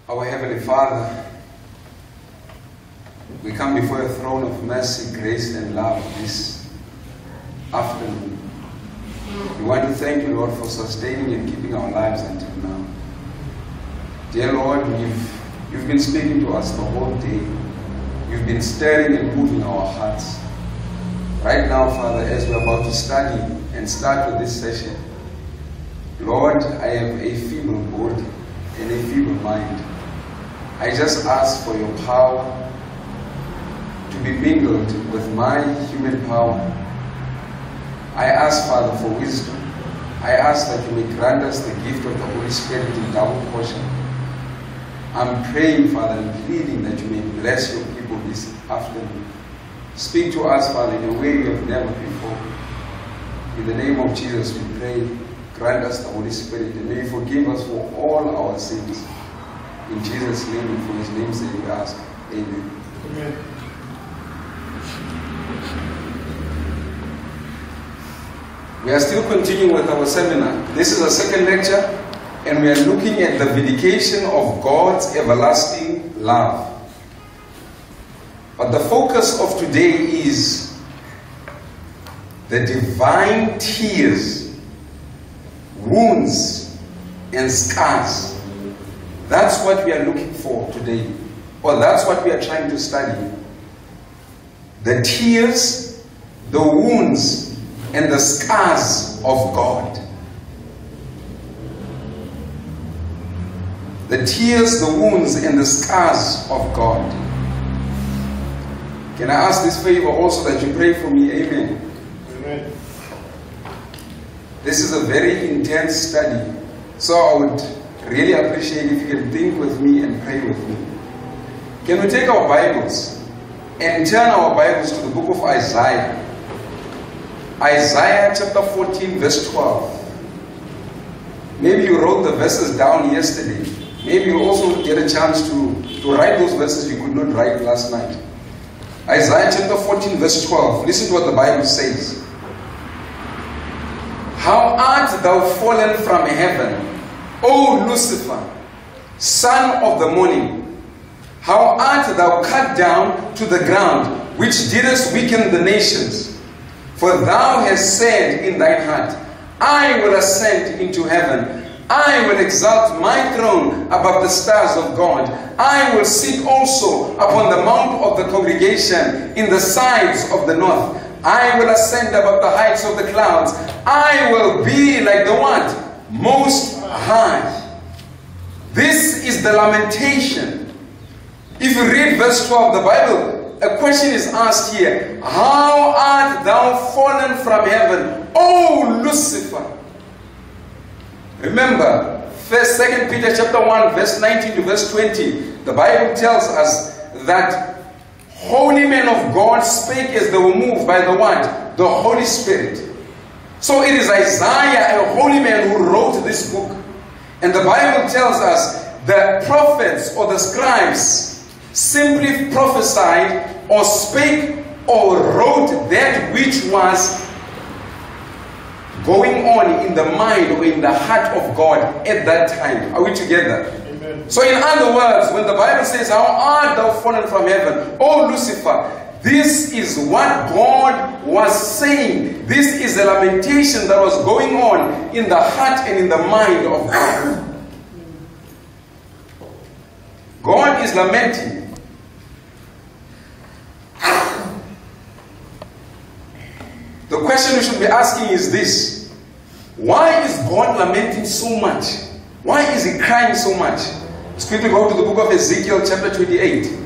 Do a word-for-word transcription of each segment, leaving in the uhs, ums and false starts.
Our Heavenly Father, we come before your throne of mercy, grace, and love this afternoon. We want to thank you, Lord, for sustaining and keeping our lives until now. Dear Lord, you've, you've been speaking to us the whole day. You've been stirring and moving our hearts. Right now, Father, as we're about to study and start with this session, Lord, I have a feeble body and a feeble mind. I just ask for your power to be mingled with my human power. I ask, Father, for wisdom. I ask that you may grant us the gift of the Holy Spirit in double portion. I'm praying, Father, and pleading that you may bless your people this afternoon. Speak to us, Father, in a way we have never before. In the name of Jesus, we pray. Grant us the Holy Spirit, and may you forgive us for all our sins. In Jesus' name and for his name's sake we ask. Amen. Amen. We are still continuing with our seminar. This is a second lecture, and we are looking at the vindication of God's everlasting love. But the focus of today is the divine tears, wounds, and scars. That's what we are looking for today. Or that's what we are trying to study. The tears, the wounds, and the scars of God. The tears, the wounds, and the scars of God. Can I ask this favor also that you pray for me? Amen. Amen. This is a very intense study. So I would really appreciate if you can think with me and pray with me. Can we take our Bibles and turn our Bibles to the book of Isaiah? Isaiah chapter fourteen, verse twelve. Maybe you wrote the verses down yesterday. Maybe you also get a chance to, to write those verses you could not write last night. Isaiah chapter fourteen, verse twelve. Listen to what the Bible says. How art thou fallen from heaven, O Lucifer, son of the morning? How art thou cut down to the ground, which didst weaken the nations? For thou hast said in thine heart, I will ascend into heaven. I will exalt my throne above the stars of God. I will sit also upon the mount of the congregation in the sides of the north. I will ascend above the heights of the clouds. I will be like the what? Most High. This is the lamentation. If you read verse twelve, the Bible, a question is asked here. How art thou fallen from heaven, O Lucifer? Remember, First, Second Peter chapter one, verse nineteen to verse twenty. The Bible tells us that holy men of God spake as they were moved by the what? The Holy Spirit. So it is Isaiah, a holy man, who wrote this book. And the Bible tells us the prophets or the scribes simply prophesied or spake or wrote that which was going on in the mind or in the heart of God at that time. Are we together? Amen. So in other words, when the Bible says, how art thou fallen from heaven, O Lucifer, this is what God was saying. This is a lamentation that was going on in the heart and in the mind of God. God is lamenting. The question we should be asking is this. Why is God lamenting so much? Why is he crying so much? Let's quickly go to the book of Ezekiel chapter twenty-eight.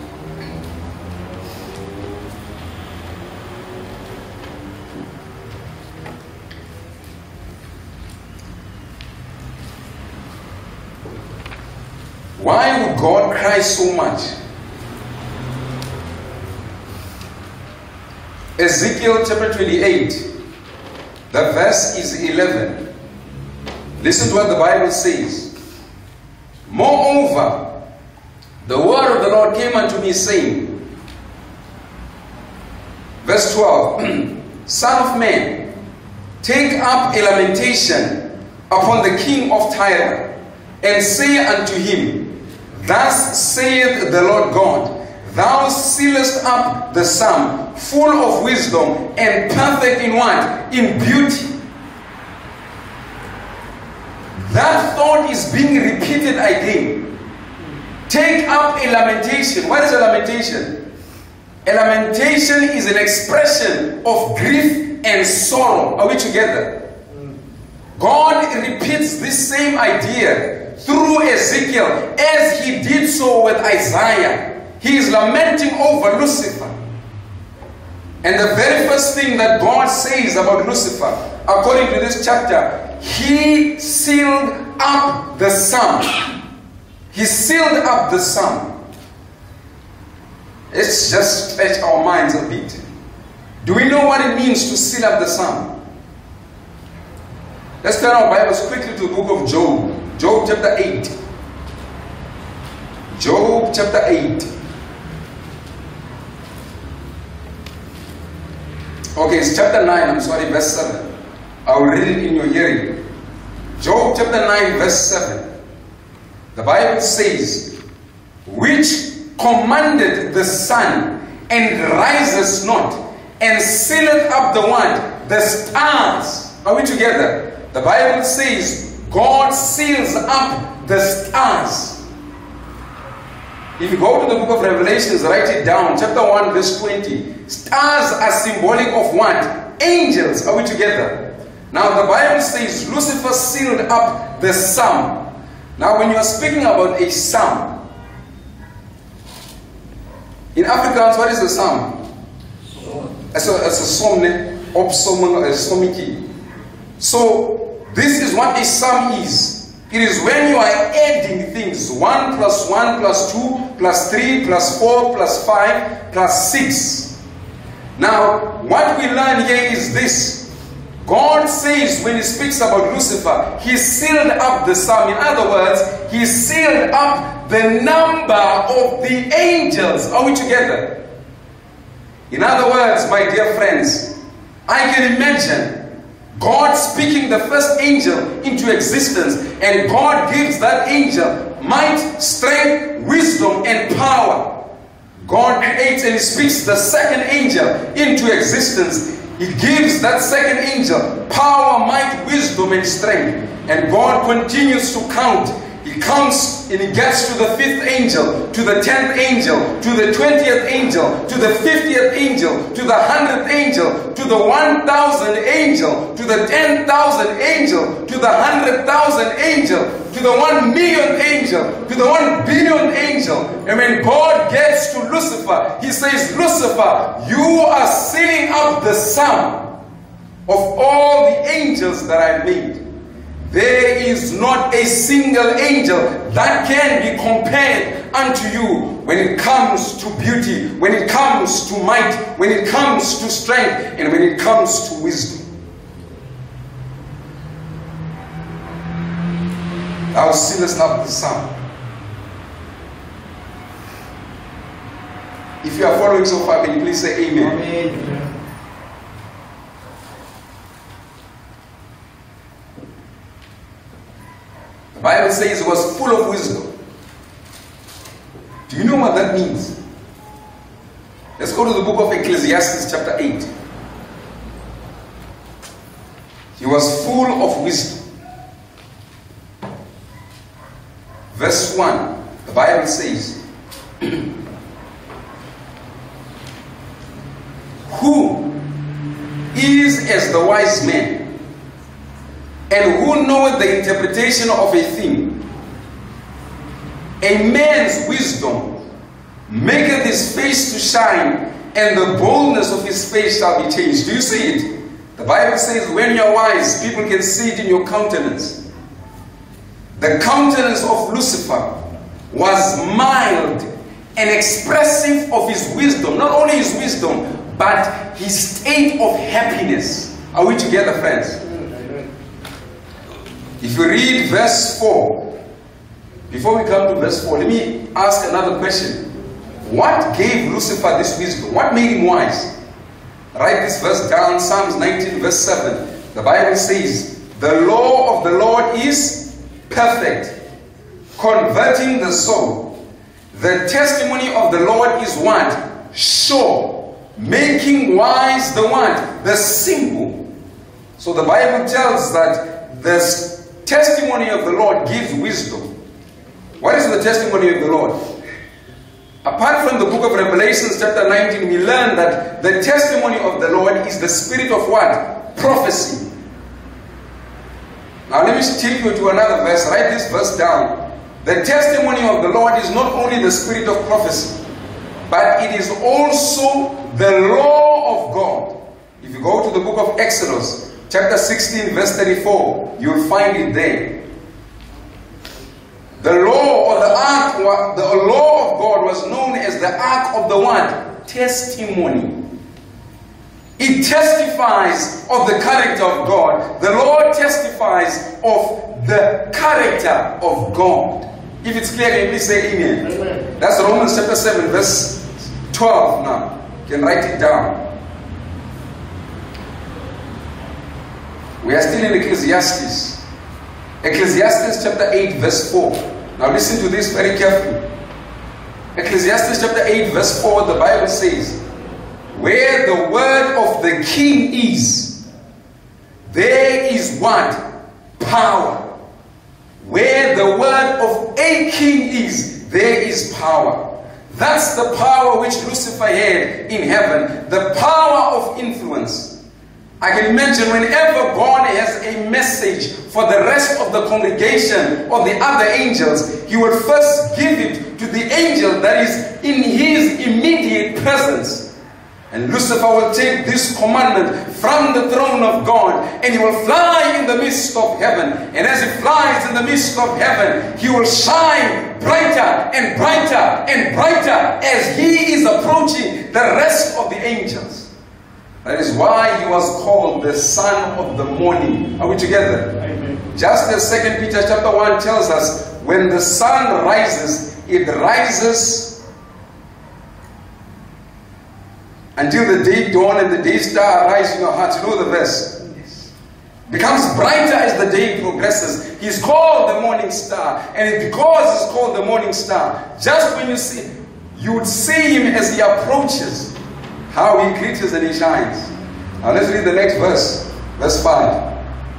Why would God cry so much? Ezekiel chapter twenty-eight, the verse is eleven. Listen to what the Bible says. Moreover, the word of the Lord came unto me, saying, verse twelve, Son of man, take up a lamentation upon the king of Tyre, and say unto him, Thus saith the Lord God, thou sealest up the sum, full of wisdom, and perfect in what? In beauty. That thought is being repeated again. Take up a lamentation. What is a lamentation? A lamentation is an expression of grief and sorrow. Are we together? God repeats this same idea through Ezekiel as he did so with Isaiah. He is lamenting over Lucifer. And the very first thing that God says about Lucifer, according to this chapter, he sealed up the sum. He sealed up the sum. Let's just stretch our minds a bit. Do we know what it means to seal up the sum? Let's turn our Bibles quickly to the book of Job. Job chapter eight. Job chapter eight. Okay, it's chapter nine, I'm sorry, verse seven. I will read it in your hearing. Job chapter nine, verse seven. The Bible says, which commanded the sun, and rises not, and sealeth up the what? The stars. Are we together? The Bible says, God seals up the stars. If you go to the book of Revelations, write it down. Chapter one, verse twenty. Stars are symbolic of what? Angels. Are we together? Now the Bible says Lucifer sealed up the sum. Now when you are speaking about a sum, in Afrikaans, what is the sum? It's a, it's a somne, opsoming, a somiki. So this is what a sum is. It is when you are adding things. one plus one plus two plus three plus four plus five plus six. Now, what we learn here is this. God says when he speaks about Lucifer, he sealed up the sum. In other words, he sealed up the number of the angels. Are we together? In other words, my dear friends, I can imagine God speaking the first angel into existence, and God gives that angel might, strength, wisdom, and power. God creates and he speaks the second angel into existence. He gives that second angel power, might, wisdom, and strength. And God continues to count. He comes and he gets to the fifth angel, to the tenth angel, to the twentieth angel, to the fiftieth angel, to the hundredth angel, to the one thousand angel, to the ten thousand angel, to the hundred thousand angel, to the one million angel, to the one billion angel. And when God gets to Lucifer, he says, Lucifer, you are sealing up the sum of all the angels that I made. There is not a single angel that can be compared unto you when it comes to beauty, when it comes to might, when it comes to strength, and when it comes to wisdom. Thou sealest up the sum. If you are following so far, can you please say amen? Amen. The Bible says it was full of wisdom. Do you know what that means? Let's go to the book of Ecclesiastes chapter eight. He was full of wisdom. Verse one, the Bible says, who is as the wise man? And who knoweth the interpretation of a thing? A man's wisdom maketh his face to shine, and the boldness of his face shall be changed. Do you see it? The Bible says when you are wise, people can see it in your countenance. The countenance of Lucifer was mild and expressive of his wisdom. Not only his wisdom, but his state of happiness. Are we together, friends? If you read verse four, before we come to verse four, let me ask another question. What gave Lucifer this wisdom? What made him wise? Write this verse down, Psalms nineteen verse seven. The Bible says, the law of the Lord is perfect, converting the soul. The testimony of the Lord is what? Sure. Making wise the what? The simple. So the Bible tells that the testimony of the Lord gives wisdom. What is the testimony of the Lord? Apart from the book of Revelation chapter nineteen, we learn that the testimony of the Lord is the spirit of what? Prophecy. Now let me take you to another verse. Write this verse down. The testimony of the Lord is not only the spirit of prophecy, but it is also the law of God. If you go to the book of Exodus, chapter sixteen, verse thirty-four, you'll find it there. The law or the ark, the law of God was known as the ark of the what? Testimony. It testifies of the character of God. The Lord testifies of the character of God. If it's clear, can you please say amen? Amen. That's Romans chapter seven, verse twelve now. You can write it down. We are still in Ecclesiastes. Ecclesiastes chapter eight, verse four. Now listen to this very carefully. Ecclesiastes chapter eight, verse four, the Bible says, where the word of the king is, there is what? Power. Where the word of a king is, there is power. That's the power which Lucifer had in heaven, the power of influence. I can imagine whenever God has a message for the rest of the congregation or the other angels, he will first give it to the angel that is in his immediate presence. And Lucifer will take this commandment from the throne of God and he will fly in the midst of heaven. And as he flies in the midst of heaven, he will shine brighter and brighter and brighter as he is approaching the rest of the angels. That is why he was called the son of the morning. Are we together? Amen. Just as Second Peter chapter one tells us, when the sun rises, it rises until the day dawn and the day star arise in your hearts. You know the verse. Yes. Becomes brighter as the day progresses. He's called the morning star. And because he's called the morning star, just when you see, you would see him as he approaches, how he glitters and he shines. Now let's read the next verse. Verse five.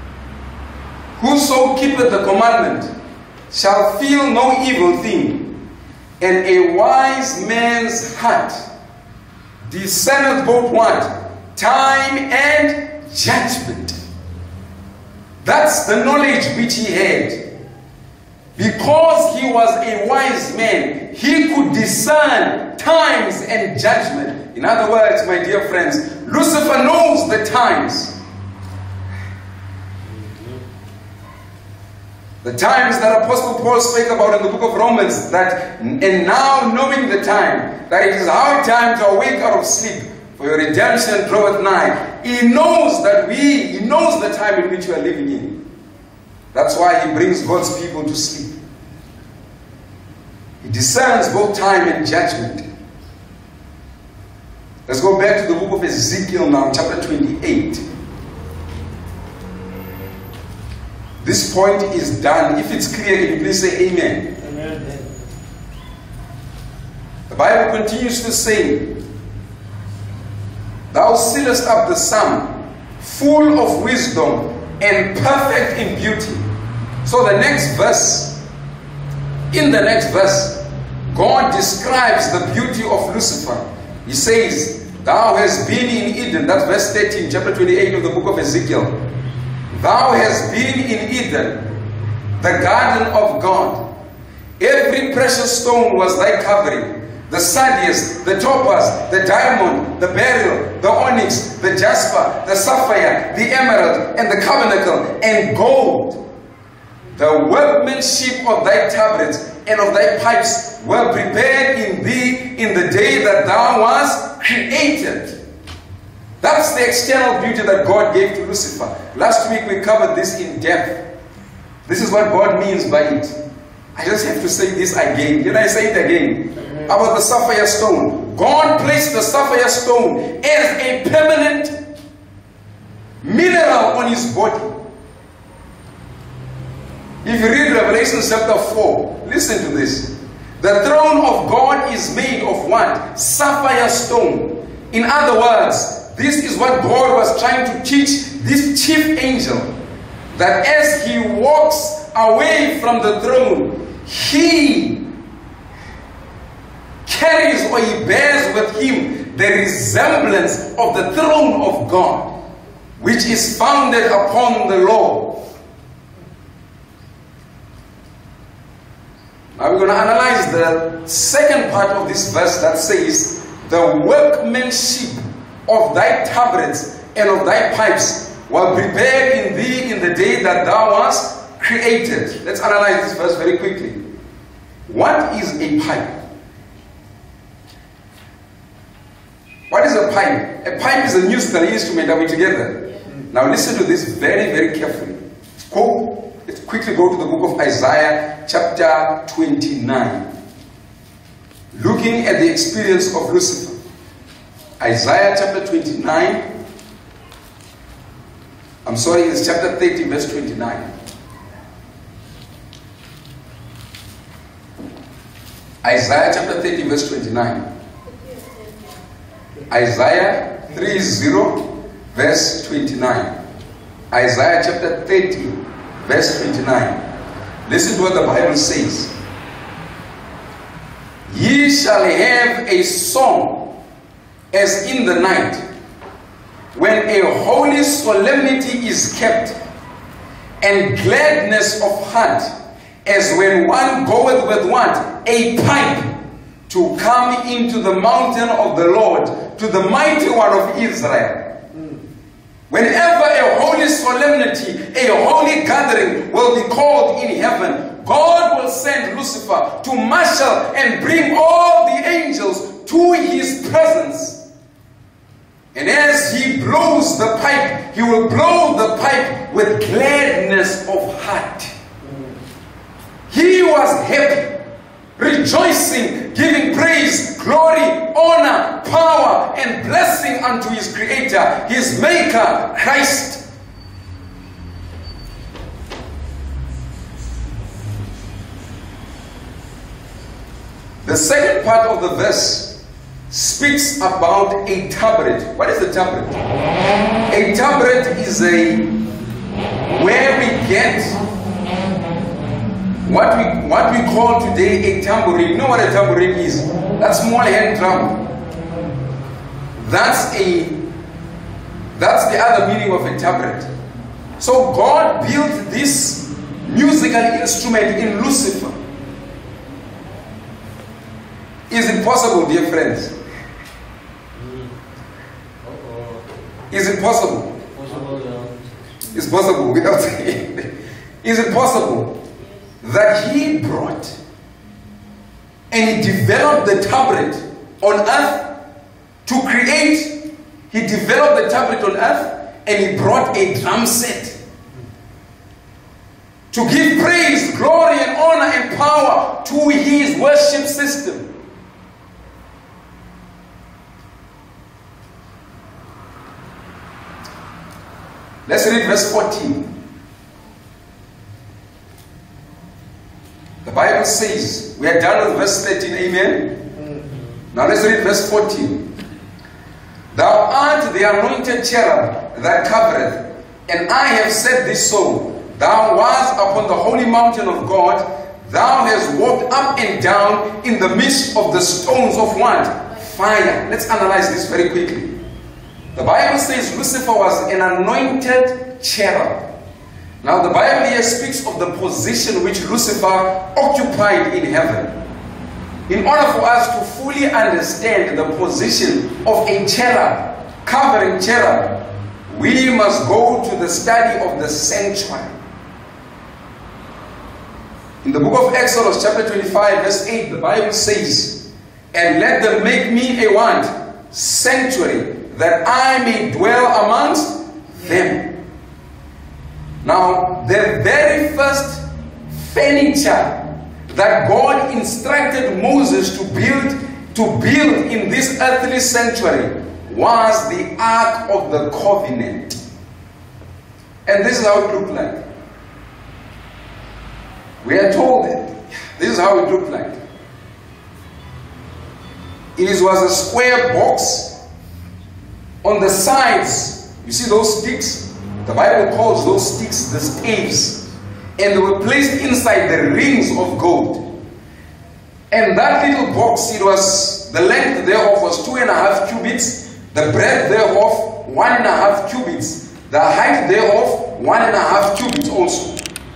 Whoso keepeth the commandment shall feel no evil thing, and a wise man's heart discerneth both what? Time and judgment. That's the knowledge which he had. Because he was a wise man, he could discern times and judgment. In other words, my dear friends, Lucifer knows the times. The times that Apostle Paul spoke about in the book of Romans, that and now knowing the time, that it is our time to awake out of sleep, for your redemption draweth nigh. He knows that we, he knows the time in which we are living in. That's why he brings God's people to sleep. He discerns both time and judgment. Let's go back to the book of Ezekiel now, chapter twenty-eight. This point is done. If it's clear, can you please say amen? Amen. The Bible continues to say, thou sealest up the sum, full of wisdom and perfect in beauty. So the next verse, in the next verse, God describes the beauty of Lucifer. He says, thou hast been in Eden. That's verse thirteen, chapter twenty-eight of the book of Ezekiel. Thou hast been in Eden, the garden of God. Every precious stone was thy covering. The sardius, the topaz, the diamond, the beryl, the onyx, the jasper, the sapphire, the emerald, and the carbuncle, and gold. The workmanship of thy tabrets and of thy pipes were prepared in thee in the day that thou wast created. That's the external beauty that God gave to Lucifer. Last week we covered this in depth. This is what God means by it. I just have to say this again. Can I say it again? Amen. About the sapphire stone. God placed the sapphire stone as a permanent mineral on his body. If you read Revelation chapter four, listen to this. The throne of God is made of what? Sapphire stone. In other words, this is what God was trying to teach this chief angel. That as he walks away from the throne, he carries or he bears with him the resemblance of the throne of God, which is founded upon the law. Now we're going to analyze the second part of this verse that says, the workmanship of thy tabrets and of thy pipes were prepared in thee in the day that thou wast created. Let's analyze this verse very quickly. What is a pipe? What is a pipe? A pipe is a musical instrument. Are we together? Yeah. Now listen to this very, very carefully. Go. Let's quickly go to the book of Isaiah chapter twenty-nine. Looking at the experience of Lucifer. Isaiah chapter twenty-nine. I'm sorry, it's chapter thirty, verse twenty-nine. Isaiah chapter thirty, verse twenty-nine. Isaiah thirty, verse twenty-nine. Isaiah chapter thirty, verse twenty-nine. Listen to what the Bible says. Ye shall have a song as in the night, when a holy solemnity is kept, and gladness of heart, as when one goeth with what? A pipe, to come into the mountain of the Lord, to the mighty one of Israel. Whenever a holy solemnity, a holy gathering will be called in heaven, God will send Lucifer to marshal and bring all the angels to his presence. And as he blows the pipe, he will blow the pipe with gladness of heart. He was happy, rejoicing, giving praise, glory, honor, power, and blessing unto his Creator, his Maker, Christ. The second part of the verse speaks about a tabret. What is a tabret? A tabret is a where we get What we, what we call today a tambourine. You know what a tambourine is? That small hand drum. That's a that's the other meaning of a tabret. So God built this musical instrument in Lucifer. Is it possible, dear friends? Is it possible? It's possible without saying. Is it possible that he brought and he developed the tablet on earth to create? He developed the tablet on earth and he brought a drum set to give praise, glory, and honor and power to his worship system. Let's read verse fourteen. The Bible says, we are done with verse thirteen, amen? Mm-hmm. Now let's read verse fourteen. Thou art the anointed cherub that covereth, and I have said this so. Thou wast upon the holy mountain of God, thou hast walked up and down in the midst of the stones of what? Fire. Let's analyze this very quickly. The Bible says Lucifer was an anointed cherub. Now the Bible here speaks of the position which Lucifer occupied in heaven. In order for us to fully understand the position of a cherub, covering cherub, we must go to the study of the sanctuary. In the book of Exodus chapter twenty-five verse eight, the Bible says, and let them make me a what? Sanctuary, that I may dwell amongst them. Now, the very first furniture that God instructed Moses to build, to build in this earthly sanctuary was the Ark of the Covenant. And this is how it looked like. We are told that this is how it looked like. It is, was a square box. On the sides, you see those sticks? The Bible calls those sticks the staves. And they were placed inside the rings of gold. And that little box, it was, the length thereof was two and a half cubits, the breadth thereof one and a half cubits, the height thereof one and a half cubits also.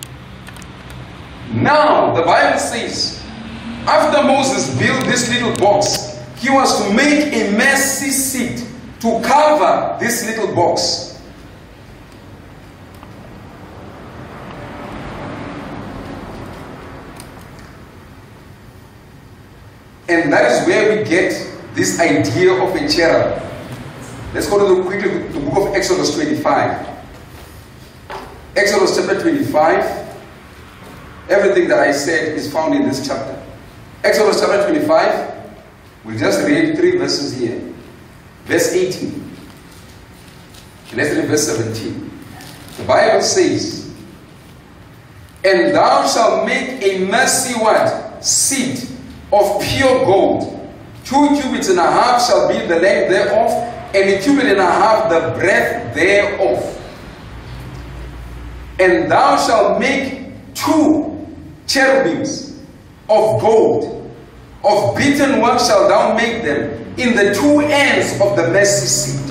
Now, the Bible says, after Moses built this little box, he was to make a mercy seat to cover this little box. And that is where we get this idea of a cherub. Let's go to the, quickly to the book of Exodus twenty-five. Exodus chapter twenty-five. Everything that I said is found in this chapter. Exodus chapter twenty-five. We'll just read three verses here. Verse eighteen. And let's read verse seventeen. The Bible says, "And thou shalt make a mercy what? Seat of pure gold. Two cubits and a half shall be the length thereof, and a cubit and a half the breadth thereof. And thou shalt make two cherubims of gold. Of beaten work shalt thou make them in the two ends of the mercy seat.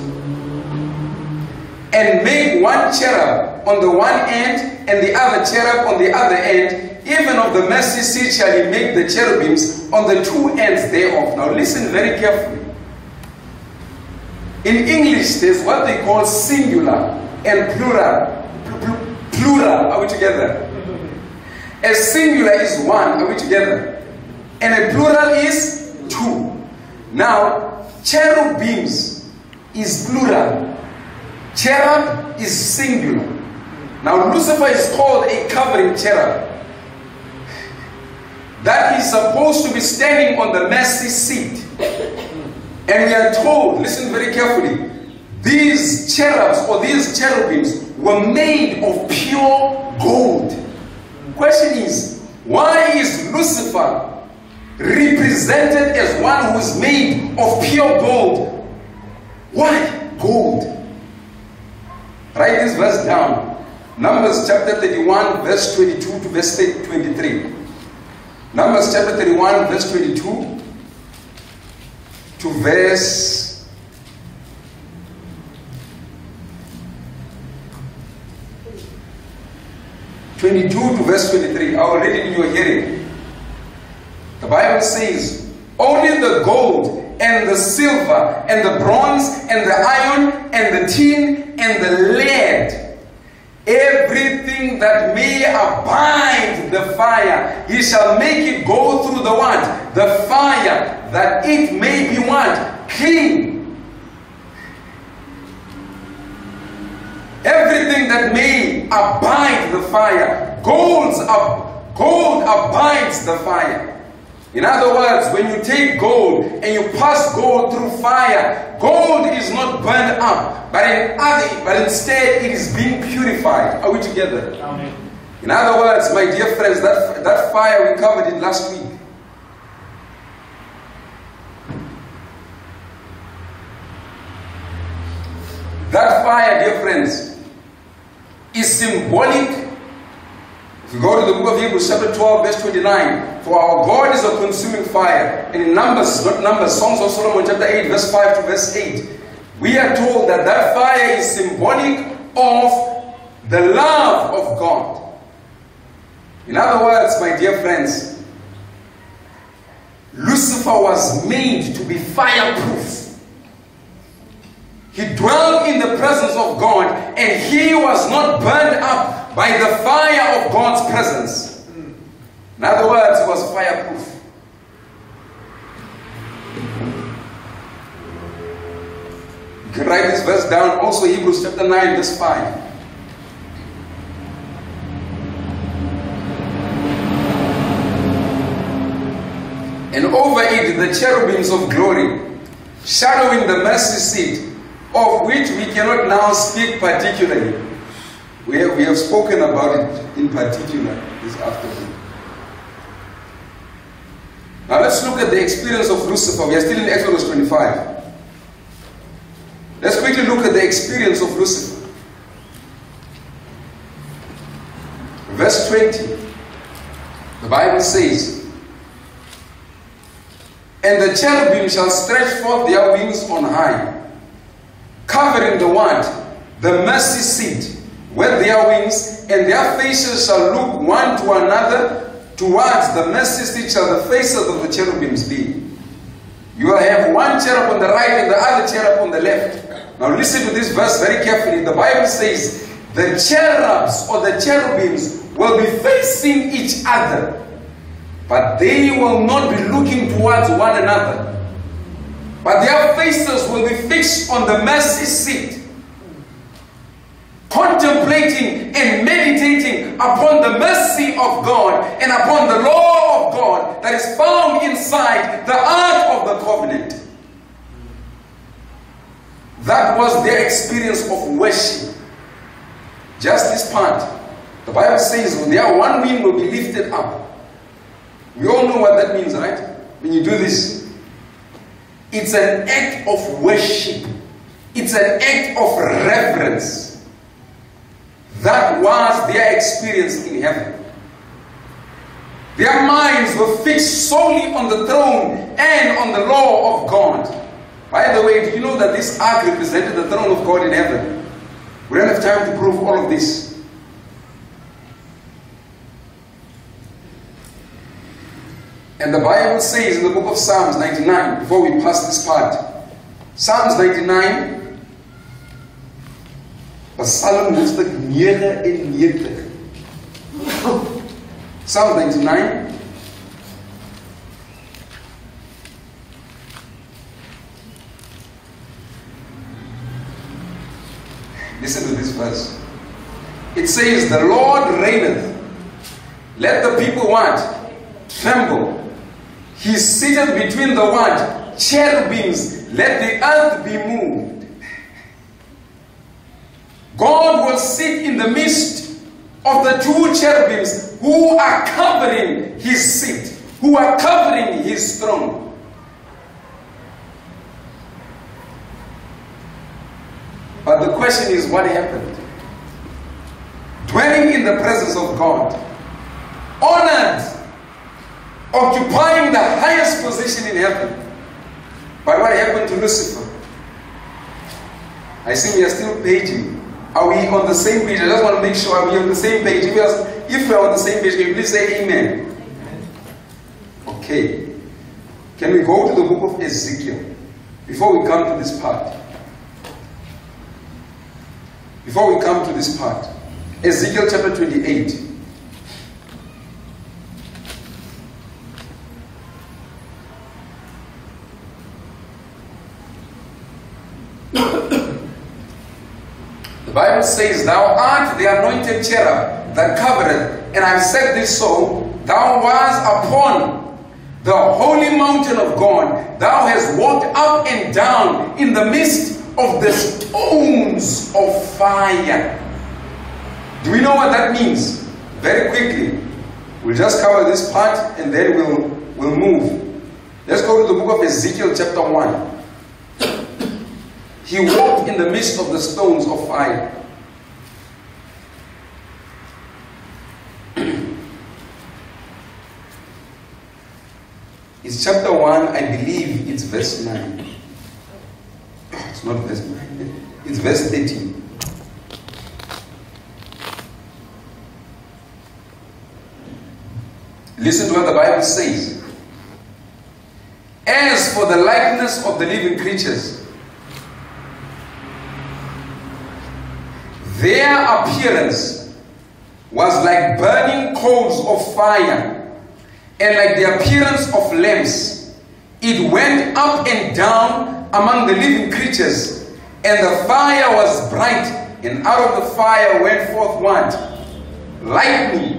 And make one cherub on the one end, and the other cherub on the other end. Even of the mercy seat shall he make the cherubims on the two ends thereof." Now listen very carefully. In English, there's what they call singular and plural. Plural, are we together? A singular is one, are we together? And a plural is two. Now, cherubims is plural. Cherub is singular. Now, Lucifer is called a covering cherub. That is supposed to be standing on the mercy seat. And we are told, listen very carefully, these cherubs or these cherubims were made of pure gold. Question is, why is Lucifer represented as one who is made of pure gold? Why gold? Write this verse down. Numbers chapter thirty-one, verse twenty-two to verse twenty-three. Numbers chapter thirty-one, verse twenty-two to verse twenty-two to verse twenty-three. I will read it in your hearing. The Bible says, "Only the gold and the silver and the bronze and the iron and the tin and the lead, everything that may abide the fire, he shall make it go through the what? The fire, that it may be what? Clean." Everything that may abide the fire. Gold's ab gold abides the fire. In other words, when you take gold and you pass gold through fire, gold is not burned up, but in other, but instead it is being purified. Are we together? Amen. In other words, my dear friends, that, that fire, we covered it last week. That fire, dear friends, is symbolic. If you go to the book of Hebrews chapter twelve, verse twenty-nine, "For our God is a consuming fire." And in Numbers, not Numbers, Songs of Solomon chapter eight, verse five to verse eight, we are told that that fire is symbolic of the love of God. In other words, my dear friends, Lucifer was made to be fireproof. He dwelled in the presence of God, and he was not burned up by the fire of God's presence. In other words, he was fireproof. You can write this verse down, also Hebrews chapter nine, verse five. "And over it the cherubims of glory, shadowing the mercy seat, of which we cannot now speak particularly." We have, we have spoken about it in particular this afternoon. Now let's look at the experience of Lucifer. We are still in Exodus twenty-five. Let's quickly look at the experience of Lucifer. Verse twenty. The Bible says, "And the cherubim shall stretch forth their wings on high, covering the what? The mercy seat with their wings, and their faces shall look one to another. Towards the mercy seat shall the faces of the cherubims be." You will have one cherub on the right and the other cherub on the left. Now listen to this verse very carefully. The Bible says the cherubs or the cherubims will be facing each other, but they will not be looking towards one another. But their faces will be fixed on the mercy seat, contemplating and meditating upon the mercy of God and upon the law of God that is found inside the Ark of the Covenant. That was their experience of worship. Just this part. The Bible says their one wing will be lifted up. We all know what that means, right? When you do this, it's an act of worship. It's an act of reverence. That was their experience in heaven. Their minds were fixed solely on the throne and on the law of God. By the way, do you know that this ark represented the throne of God in heaven? We don't have time to prove all of this. And the Bible says in the book of Psalms ninety-nine, before we pass this part, Psalms ninety-nine, Psalm ninety-nine, Psalm ninety-nine, listen to this verse. It says, "The Lord reigneth, let the people what? Tremble. He is seated between the what? Cherubims, let the earth be moved." God will sit in the midst of the two cherubims who are covering his seat, who are covering his throne. But the question is, what happened? Dwelling in the presence of God, honored, occupying the highest position in heaven. But what happened to Lucifer? I see we are still paging. Are we on the same page? I just want to make sure are we on the same page. If we are, if we are on the same page, can you please say amen? Okay. Can we go to the book of Ezekiel before we come to this part? Before we come to this part, Ezekiel chapter twenty-eight. The Bible says, "Thou art the anointed cherub that covereth, and I have said this so, thou wast upon the holy mountain of God. Thou hast walked up and down in the midst of the stones of fire." Do we know what that means? Very quickly. We'll just cover this part and then we'll, we'll move. Let's go to the book of Ezekiel chapter one. He walked in the midst of the stones of fire. It's chapter one, I believe it's verse nine. It's not verse nine, it's verse thirteen. Listen to what the Bible says. "As for the likeness of the living creatures, their appearance was like burning coals of fire, and like the appearance of lamps. It went up and down among the living creatures, and the fire was bright, and out of the fire went forth what? Lightning."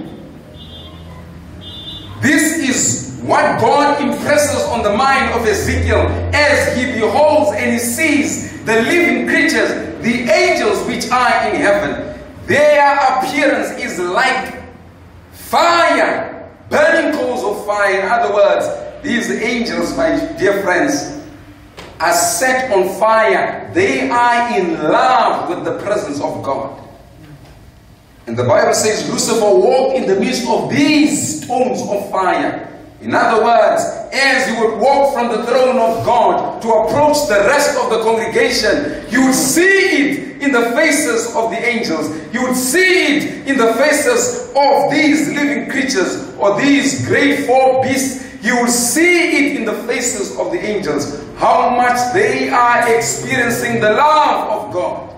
This is what God impresses on the mind of Ezekiel as he beholds and he sees the living creatures, the angels which are in heaven. Their appearance is like fire, burning coals of fire. In other words, these angels, my dear friends, are set on fire. They are in love with the presence of God. And the Bible says Lucifer walked in the midst of these stones of fire. In other words, as he would walk from the throne of God to approach the rest of the congregation, you would see it in the faces of the angels. You would see it in the faces of these living creatures or these great four beasts. You will see it in the faces of the angels, how much they are experiencing the love of God.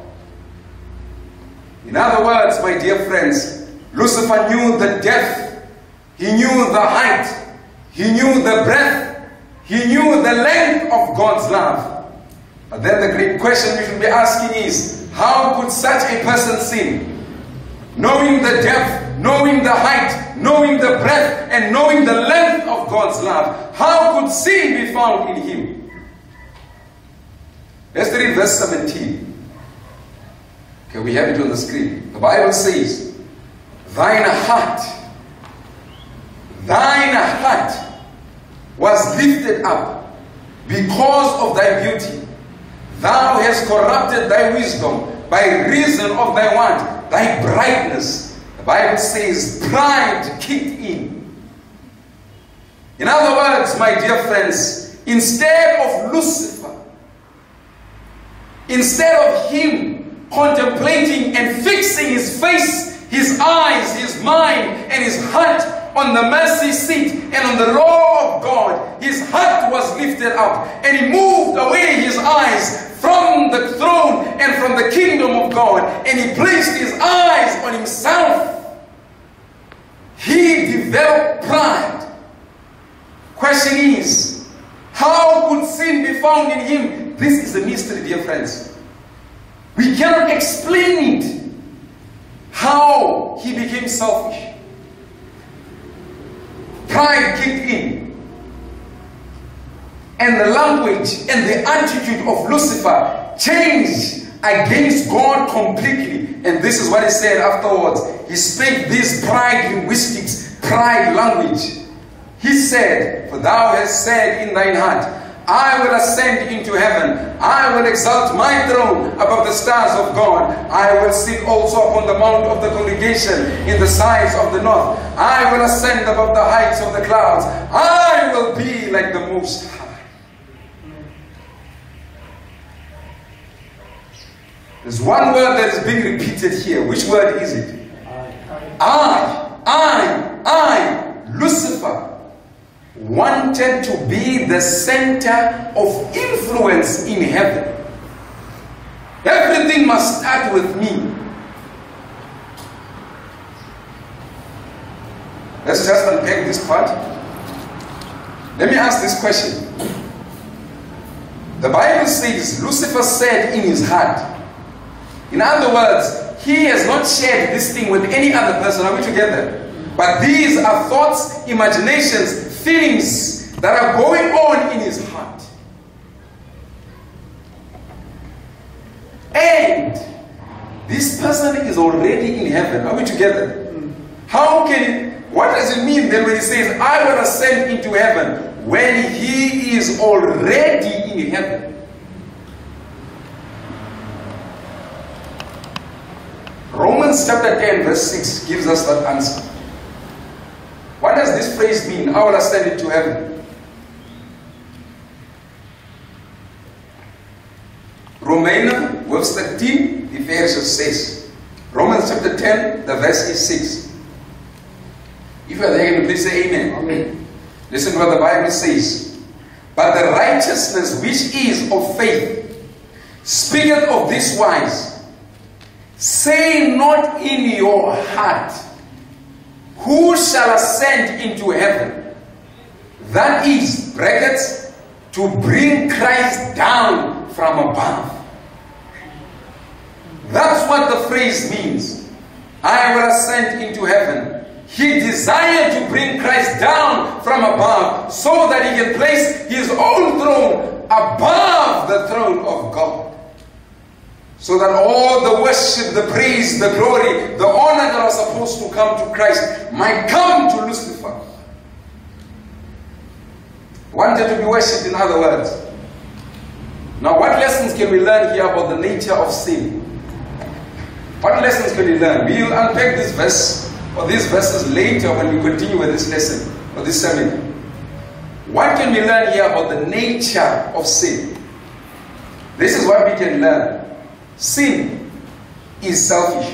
In other words, my dear friends, Lucifer knew the depth, he knew the height, he knew the breadth, he knew the length of God's love. But then the great question we should be asking is, how could such a person sin? Knowing the depth, knowing the height, knowing the breadth, and knowing the length of God's love, how could sin be found in him? Let's read verse seventeen. Okay, we have it on the screen. The Bible says, thine heart, thine heart was lifted up because of thy beauty. Thou hast corrupted thy wisdom by reason of thy what? Thy brightness. The Bible says pride kicked in. In other words, my dear friends, instead of Lucifer, instead of him contemplating and fixing his face, his eyes, his mind, and his heart on the mercy seat and on the law of God, his heart was lifted up and he moved away his eyes from the throne and from the kingdom of God, and he placed his eyes on himself. He developed pride. Question is, how could sin be found in him? This is a mystery, dear friends. We cannot explain it, how he became selfish. Pride kicked in. And the language and the attitude of Lucifer changed against God completely. And this is what he said afterwards. He spake this pride linguistics, pride language. He said, for thou hast said in thine heart, I will ascend into heaven. I will exalt my throne above the stars of God. I will sit also upon the mount of the congregation in the sides of the north. I will ascend above the heights of the clouds. I will be like the Most High. There's one word that is being repeated here. Which word is it? I. I. I. Lucifer wanted to be the center of influence in heaven. Everything must start with me. Let's just unpack this part. Let me ask this question. The Bible says Lucifer said in his heart. In other words, he has not shared this thing with any other person. Are we together? But these are thoughts, imaginations, feelings that are going on in his heart. And this person is already in heaven. Are we together? How can, what does it mean then when he says, I will ascend into heaven, when he is already in heaven? Romans chapter ten verse six gives us that answer. What does this phrase mean? I will ascend into heaven. Romeinen hoofstuk tien, die vers is six. Romans chapter ten, the verse is six. If you are there, can you please say amen? Amen. Listen to what the Bible says. But the righteousness which is of faith speaketh of this wise, say not in your heart, who shall ascend into heaven? That is, brackets, to bring Christ down from above. That's what the phrase means. I will ascend into heaven. He desired to bring Christ down from above so that he can place his own throne above the throne of God. So that all the worship, the praise, the glory, the honor that are supposed to come to Christ might come to Lucifer. Wanted to be worshipped, in other words. Now, what lessons can we learn here about the nature of sin? What lessons can we learn? We will unpack this verse, or these verses later when we continue with this lesson, or this sermon. What can we learn here about the nature of sin? This is what we can learn. Sin is selfish.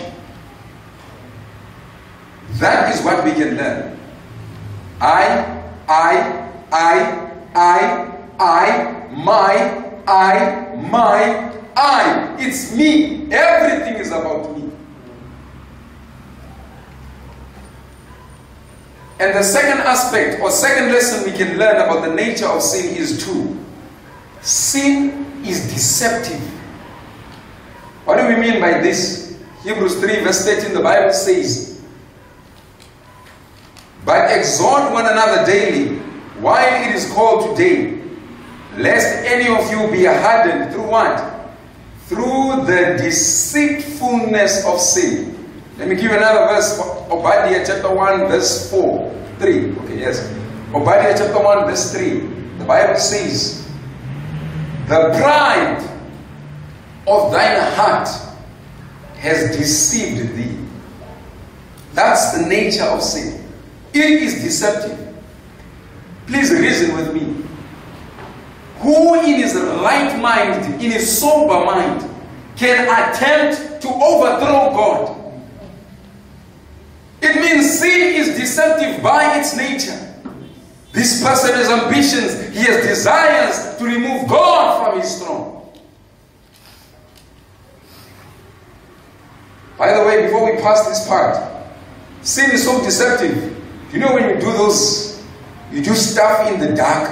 That is what we can learn. I, I, I, I, I, my, I, my, I. It's me. Everything is about me. And the second aspect or second lesson we can learn about the nature of sin is two. Sin is deceptive. What do we mean by this? Hebrews three verse thirteen, the Bible says, "But exhort one another daily, while it is called today, lest any of you be hardened through what? Through the deceitfulness of sin." Let me give you another verse. Obadiah chapter one verse four, three. Okay, yes. Obadiah chapter one verse three. The Bible says, "The pride of thine heart has deceived thee." That's the nature of sin. It is deceptive. Please reason with me. Who in his right mind, in his sober mind, can attempt to overthrow God? It means sin is deceptive by its nature. This person has ambitions, he has desires to remove God from his throne. By the way, before we pass this part, sin is so deceptive. You know when you do those, you do stuff in the dark.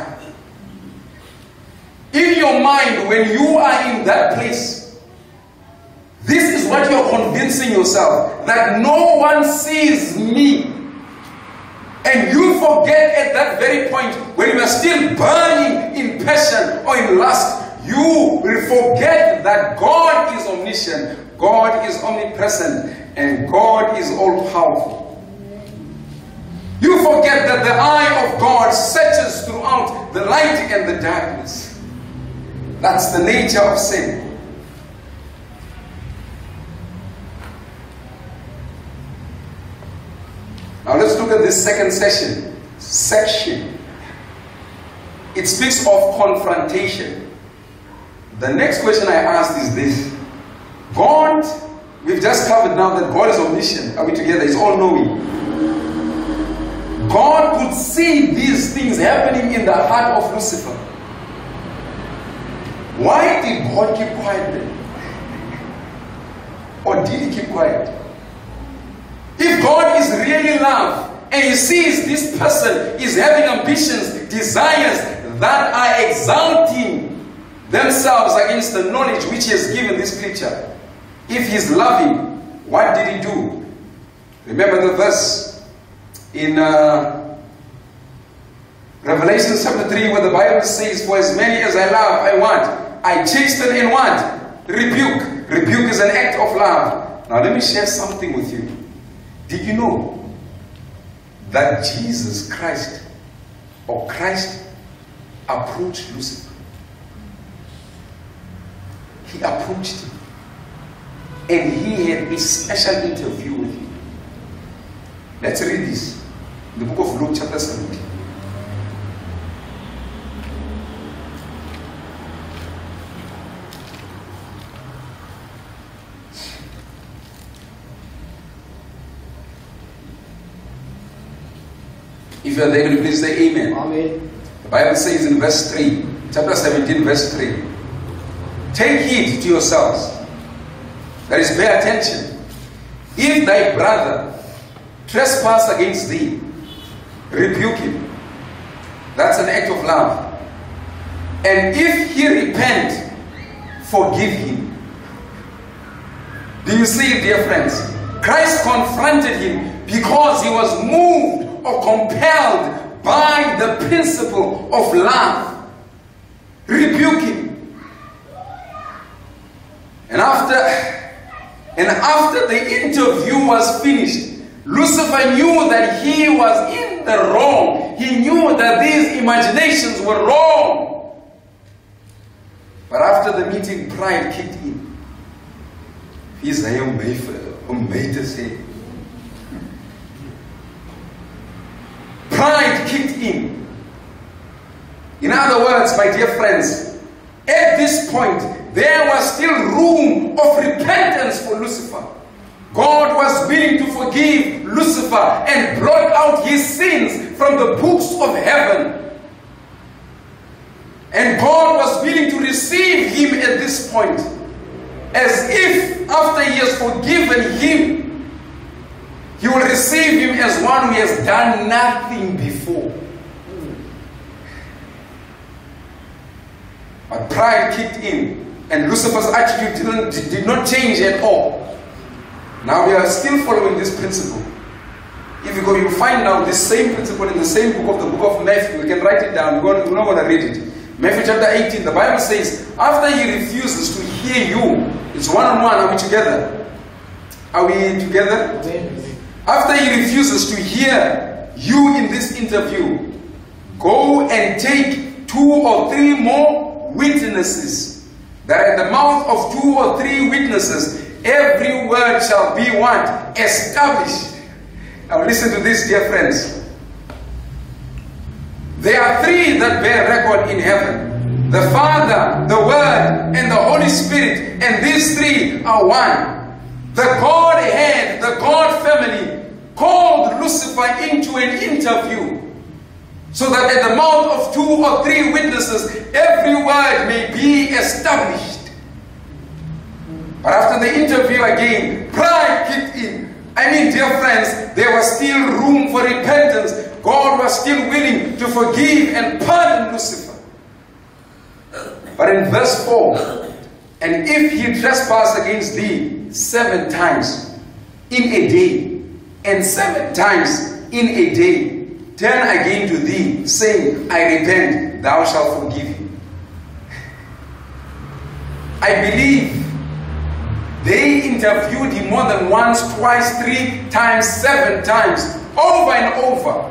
In your mind, when you are in that place, this is what you're convincing yourself, that no one sees me. And you forget at that very point, when you are still burning in passion or in lust, you will forget that God is omniscient, God is omnipresent, and God is all-powerful. You forget that the eye of God searches throughout the light and the darkness. That's the nature of sin. Now let's look at this second session, section. It speaks of confrontation. The next question I asked is this. God, we've just covered now that God is omniscient. Are we together? He's all-knowing. God could see these things happening in the heart of Lucifer. Why did God keep quiet then? Or did he keep quiet? If God is really love, and he sees this person is having ambitions, desires that are exalting themselves against the knowledge which he has given this creature, if he's loving, what did he do? Remember the verse in uh, Revelation chapter three where the Bible says, "For as many as I love, I want, I chasten and what? Rebuke." Rebuke is an act of love. Now let me share something with you. Did you know that Jesus Christ, or Christ, approached Lucifer? He approached him. And he had a special interview with him. Let's read this. In the book of Luke chapter seventeen. If you are there, please say amen. Amen. The Bible says in verse three, chapter seventeen, verse three, "Take heed to yourselves." That is, pay attention. "If thy brother trespass against thee, rebuke him." That's an act of love. "And if he repent, forgive him." Do you see it, dear friends? Christ confronted him because he was moved or compelled by the principle of love. Rebuke him. And after, and after the interview was finished, Lucifer knew that he was in the wrong. He knew that these imaginations were wrong. But after the meeting, pride kicked in. He's a mate to say. Pride kicked in. In other words, my dear friends, at this point, there was still room of repentance for Lucifer. God was willing to forgive Lucifer and blot out his sins from the books of heaven. And God was willing to receive him at this point, as if after he has forgiven him, he will receive him as one who has done nothing before. But pride kicked in, and Lucifer's attitude didn't, did not change at all. Now we are still following this principle. If you go, you find out this same principle in the same book of the book of Matthew. We can write it down. We're not going to read it. Matthew chapter eighteen, the Bible says, after he refuses to hear you, it's one-on-one. Are we together? Are we together? After he refuses to hear you in this interview, go and take two or three more witnesses. That at the mouth of two or three witnesses, every word shall be what? Established. Now listen to this, dear friends. There are three that bear record in heaven: the Father, the Word, and the Holy Spirit. And these three are one. The Godhead, the God family, called Lucifer into an interview, so that at the mouth of two or three witnesses, every word may be established. But after the interview again, pride kicked in. I mean, dear friends, there was still room for repentance. God was still willing to forgive and pardon Lucifer. But in verse four, and if he trespass against thee seven times in a day, and seven times in a day, turn again to thee, saying, I repent, thou shalt forgive him. I believe they interviewed him more than once, twice, three times, seven times, over and over.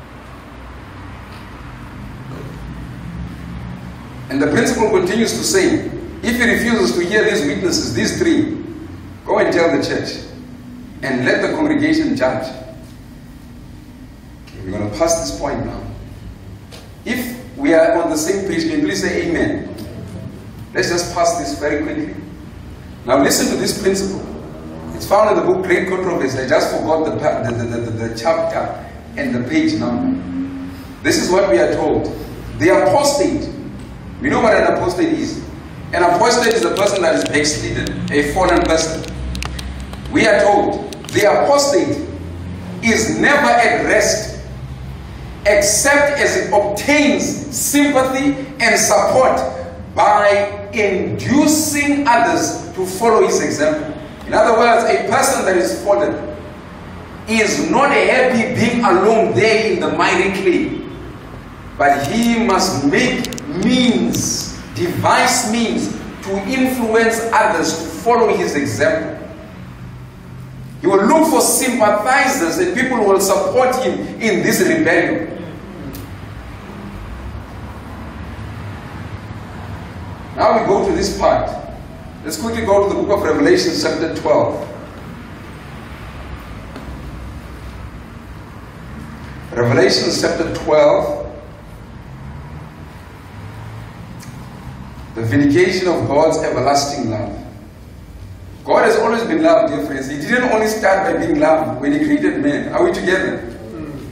And the principle continues to say, if he refuses to hear these witnesses, these three, go and tell the church and let the congregation judge. Okay, we're going to pass this point now. If we are on the same page, can you please say amen? Let's just pass this very quickly. Now listen to this principle. It's found in the book Great Controversy. I just forgot the, the, the, the, the chapter and the page number. This is what we are told. The apostate. We know what an apostate is. An apostate is a person that is backslidden, a fallen person. We are told the apostate is never at rest except as it obtains sympathy and support by inducing others to follow his example. In other words, a person that is fallen is not happy being alone there in the miry clay, but he must make means, devise means to influence others to follow his example. He will look for sympathizers and people who will support him in this rebellion. Now we go to this part. Let's quickly go to the book of Revelation chapter twelve. Revelation chapter twelve. The vindication of God's everlasting love. God has always been loved, dear friends. He didn't only start by being loved when he created man. Are we together? Mm.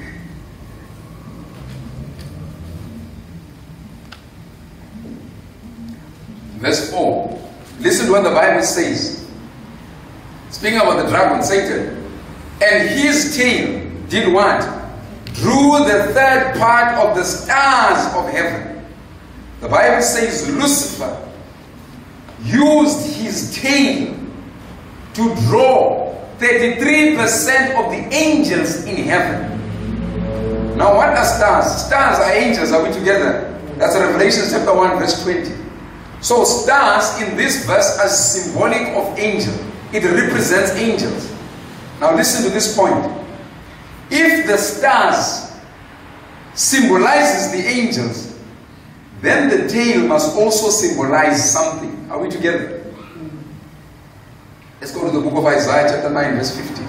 Verse four. Listen to what the Bible says. Speaking about the dragon, Satan. And his tail did what? Drew the third part of the stars of heaven. The Bible says Lucifer used his tail to draw thirty-three percent of the angels in heaven. Now what are stars? Stars are angels. Are we together? That's Revelation chapter one verse twenty. So stars in this verse are symbolic of angel. It represents angels. Now listen to this point. If the stars symbolizes the angels, then the tail must also symbolize something. Are we together? Let's go to the book of Isaiah chapter nine verse fifteen.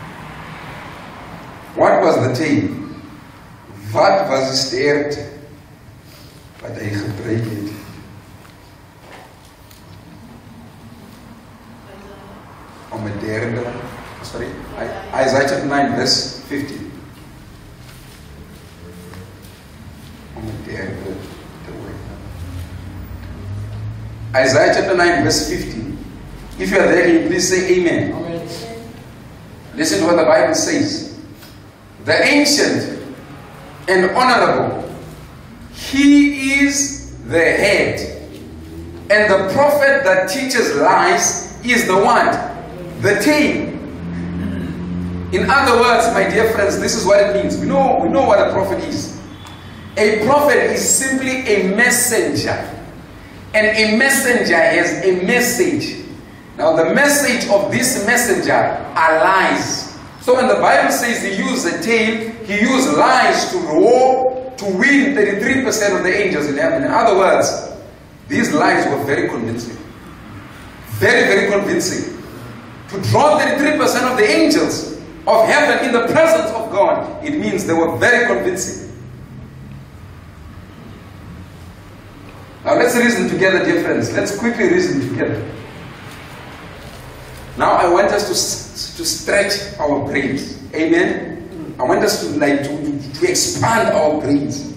What was the tail? Wat was die sterkte wat hy gebruik het? Om 'n derde, sorry, Isaiah chapter nine verse fifteen. Om 'n derde te hoor. Isaiah chapter nine verse fifteen. If you are there, can you please say amen? Amen. Listen to what the Bible says. The ancient and honorable, he is the head, and the prophet that teaches lies is the one, the tail. In other words, my dear friends, this is what it means. We know, we know what a prophet is. A prophet is simply a messenger, and a messenger has a message. Now the message of this messenger are lies. So when the Bible says he used a tail, he used lies to roar, to win thirty-three percent of the angels in heaven. In other words, these lies were very convincing. Very, very convincing. To draw thirty-three percent of the angels of heaven in the presence of God, it means they were very convincing. Now let's reason together, dear friends. Let's quickly reason together. Now I want us to, to stretch our brains. Amen? I want us to like to, to, to expand our brains.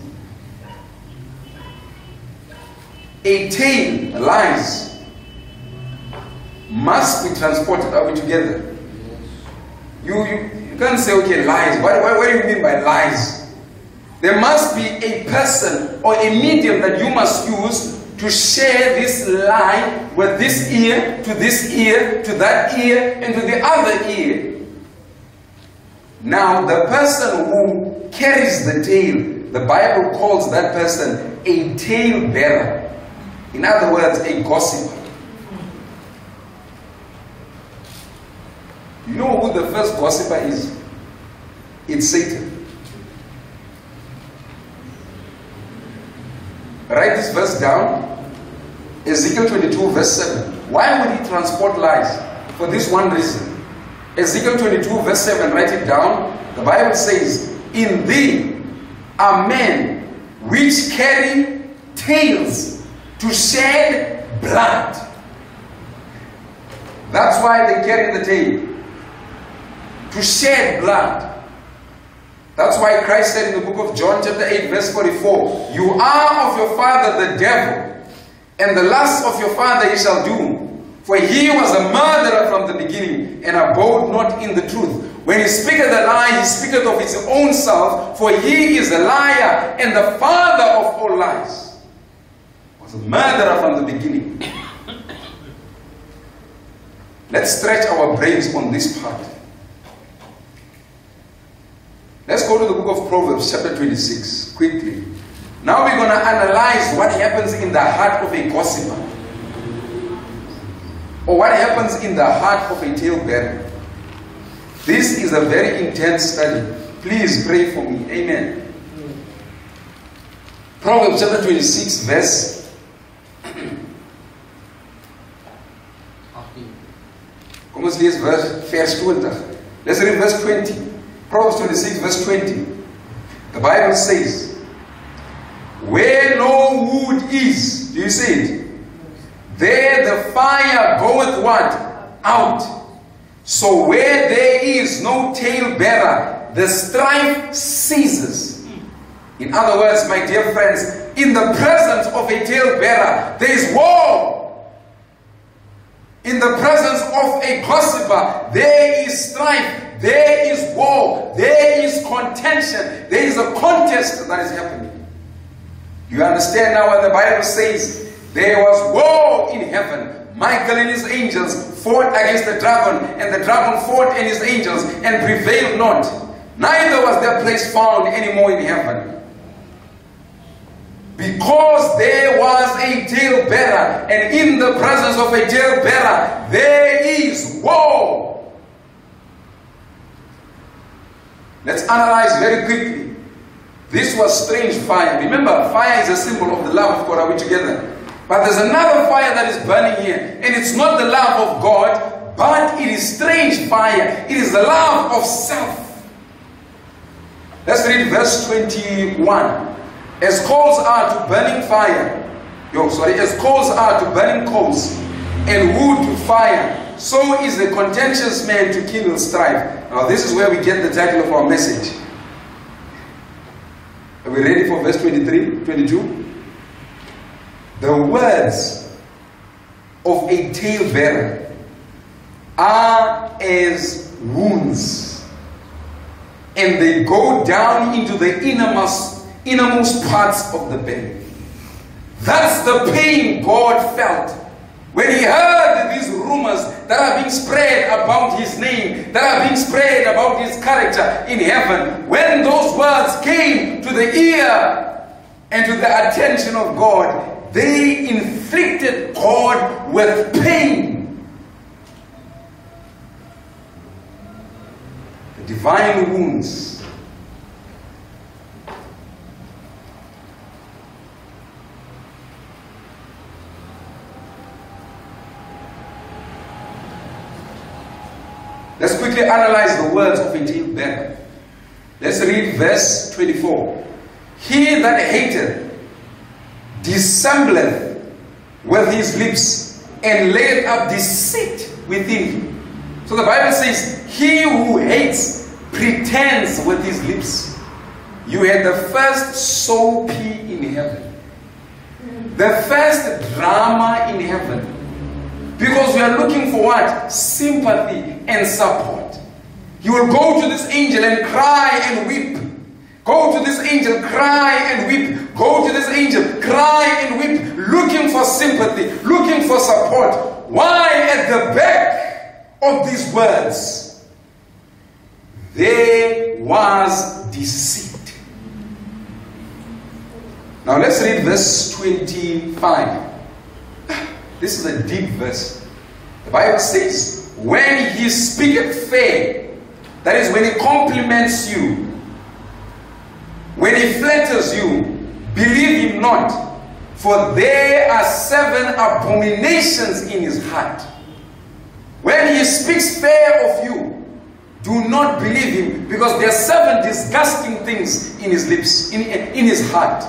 A tail, lies, must be transported. Are we together? You, you, you can't say, okay, lies. What, what, what do you mean by lies? There must be a person or a medium that you must use to share this lie with this ear, to this ear, to that ear, and to the other ear. Now, the person who carries the tail, the Bible calls that person a tail bearer. In other words, a gossiper. You know who the first gossiper is? It's Satan. Write this verse down. Ezekiel twenty-two verse seven. Why would he transport lies? For this one reason. Ezekiel twenty-two verse seven, write it down. The Bible says, in thee are men which carry tails to shed blood. That's why they carry the tail. To shed blood. That's why Christ said in the book of John chapter eight verse forty-four, you are of your father the devil, and the lust of your father he shall do. For he was a murderer from the beginning, and abode not in the truth. When he speaketh a lie, he speaketh of his own self, for he is a liar, and the father of all lies. He was a murderer from the beginning. Let's stretch our brains on this part. Let's go to the book of Proverbs chapter twenty-six, quickly. Now we're going to analyze what happens in the heart of a gossiper. Or what happens in the heart of a talebearer. This is a very intense study. Please pray for me. Amen. Proverbs chapter twenty-six, verse Kom ons lees vers twenty. Let's read verse twenty. Proverbs twenty-six, verse twenty. The Bible says, where no wood is, do you see it? There the fire goeth what? Out. So where there is no talebearer, the strife ceases. In other words, my dear friends, in the presence of a talebearer, there is war. In the presence of a gossiper, there is strife. There is war, there is contention, there is a contest that is happening. You understand now what the Bible says? There was war in heaven. Michael and his angels fought against the dragon, and the dragon fought and his angels and prevailed not. Neither was their place found anymore in heaven. Because there was a talebearer, and in the presence of a talebearer, there is war. Let's analyze very quickly. This was strange fire. Remember, fire is a symbol of the love of God. Are we together? But there's another fire that is burning here. And it's not the love of God, but it is strange fire. It is the love of self. Let's read verse twenty-one. As coals are to burning fire, yo, sorry, as coals are to burning coals, and wood to fire, so is the contentious man to kindle strife. Now this is where we get the title of our message. Are we ready for verse twenty-three, twenty-two? The words of a talebearer are as wounds, and they go down into the innermost, innermost parts of the belly. That's the pain God felt when he heard these rumors that are being spread about his name, that are being spread about his character in heaven. When those words came to the ear and to the attention of God, they inflicted God with pain. The divine wounds. Let's quickly analyze the words of a talebearer. Let's read verse twenty-four. He that hateth dissembleth with his lips, and layeth up deceit within him. So the Bible says, he who hates pretends with his lips. You had the first soapy in heaven, the first drama in heaven. Because we are looking for what? Sympathy and support. You will go to this angel and cry and weep. Go to this angel, cry and weep. Go to this angel, cry and weep. Looking for sympathy, looking for support. Why at the back of these words? There was deceit. Now let's read verse twenty-five. This is a deep verse. The Bible says, when he speaketh fair, that is when he compliments you, when he flatters you, believe him not, for there are seven abominations in his heart. When he speaks fair of you, do not believe him, because there are seven disgusting things in his lips, in, in his heart.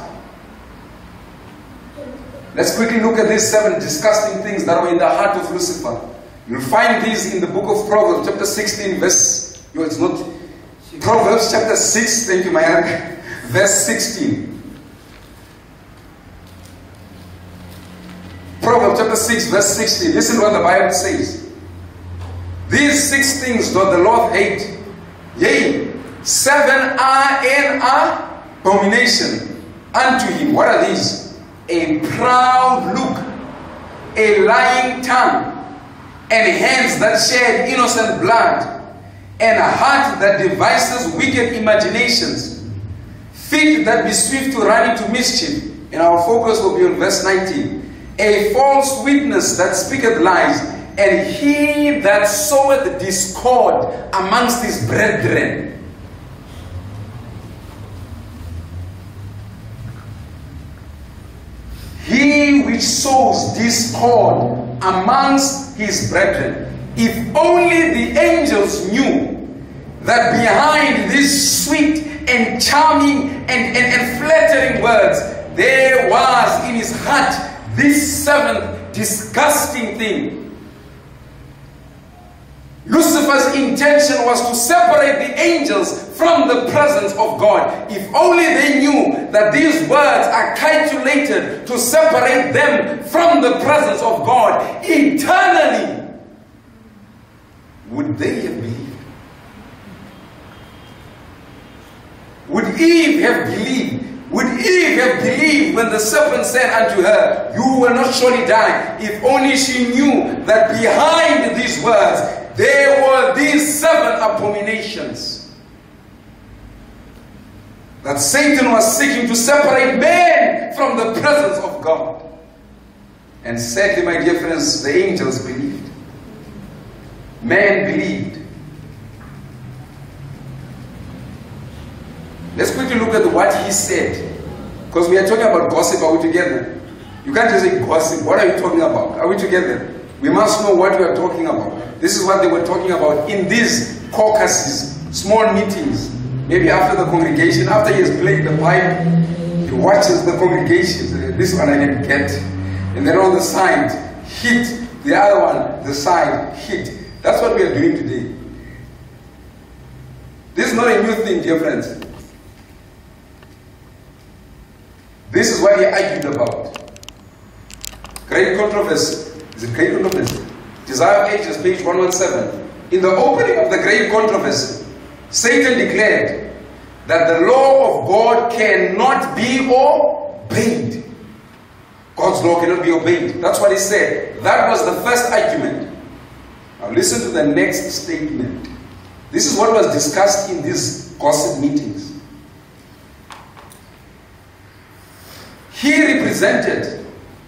Let's quickly look at these seven disgusting things that were in the heart of Lucifer. You'll find these in the book of Proverbs, chapter sixteen, verse, no, it's not, Proverbs chapter six, thank you, my verse sixteen. Proverbs chapter six, verse sixteen. Listen to what the Bible says. These six things doth the Lord hate. Yea, seven are an abomination unto him. What are these? A proud look, a lying tongue, and hands that shed innocent blood, and a heart that devises wicked imaginations, feet that be swift to run into mischief. And our focus will be on verse nineteen. A false witness that speaketh lies, and he that soweth discord amongst his brethren. He which sows discord amongst his brethren. If only the angels knew that behind these sweet and charming and, and, and flattering words, there was in his heart this seventh disgusting thing. Lucifer's intention was to separate the angels from the presence of God. If only they knew that these words are calculated to separate them from the presence of God eternally, would they have believed? Would Eve have believed? Would Eve have believed when the serpent said unto her, you will not surely die, if only she knew that behind these words there were these seven abominations? That Satan was seeking to separate man from the presence of God. And sadly, my dear friends, the angels believed. Man believed. Let's quickly look at what he said. Because we are talking about gossip. Are we together? You can't just say gossip. What are you talking about? Are we together? We must know what we are talking about. This is what they were talking about in these caucuses, small meetings. Maybe after the congregation, after he has played the pipe, he watches the congregation. This one I can get. And then on the side, hit. The other one, the side, hit. That's what we are doing today. This is not a new thing, dear friends. This is what he argued about. Great controversy. Is it great controversy? Desire of Ages, page one seventeen. In the opening of the great controversy, Satan declared that the law of God cannot be obeyed. God's law cannot be obeyed. That's what he said. That was the first argument. Now listen to the next statement. This is what was discussed in these gossip meetings. He represented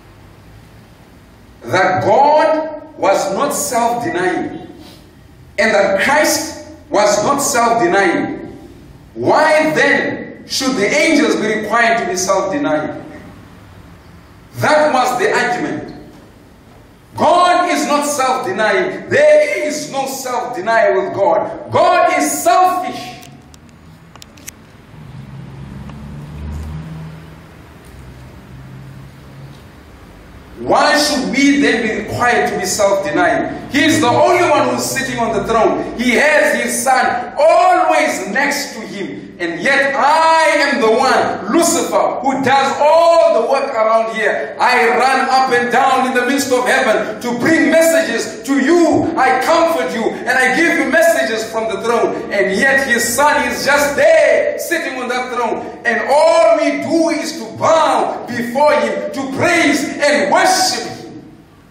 that God was not self-denying and that Christ was not self-denying. Why then should the angels be required to be self-denying? That was the argument. God is not self-denying. There is no self-denial with God. God is selfish. Why should we then be required to be self-denying? He is the only one who is sitting on the throne. He has his Son always next to him. And yet I am the one, Lucifer, who does all the work around here. I run up and down in the midst of heaven to bring messages to you. I comfort you and I give you messages from the throne. And yet his Son is just there, sitting on that throne. And all we do is to bow before him, to praise and worship him.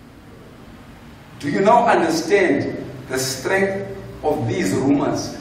Do you now understand the strength of these rumors?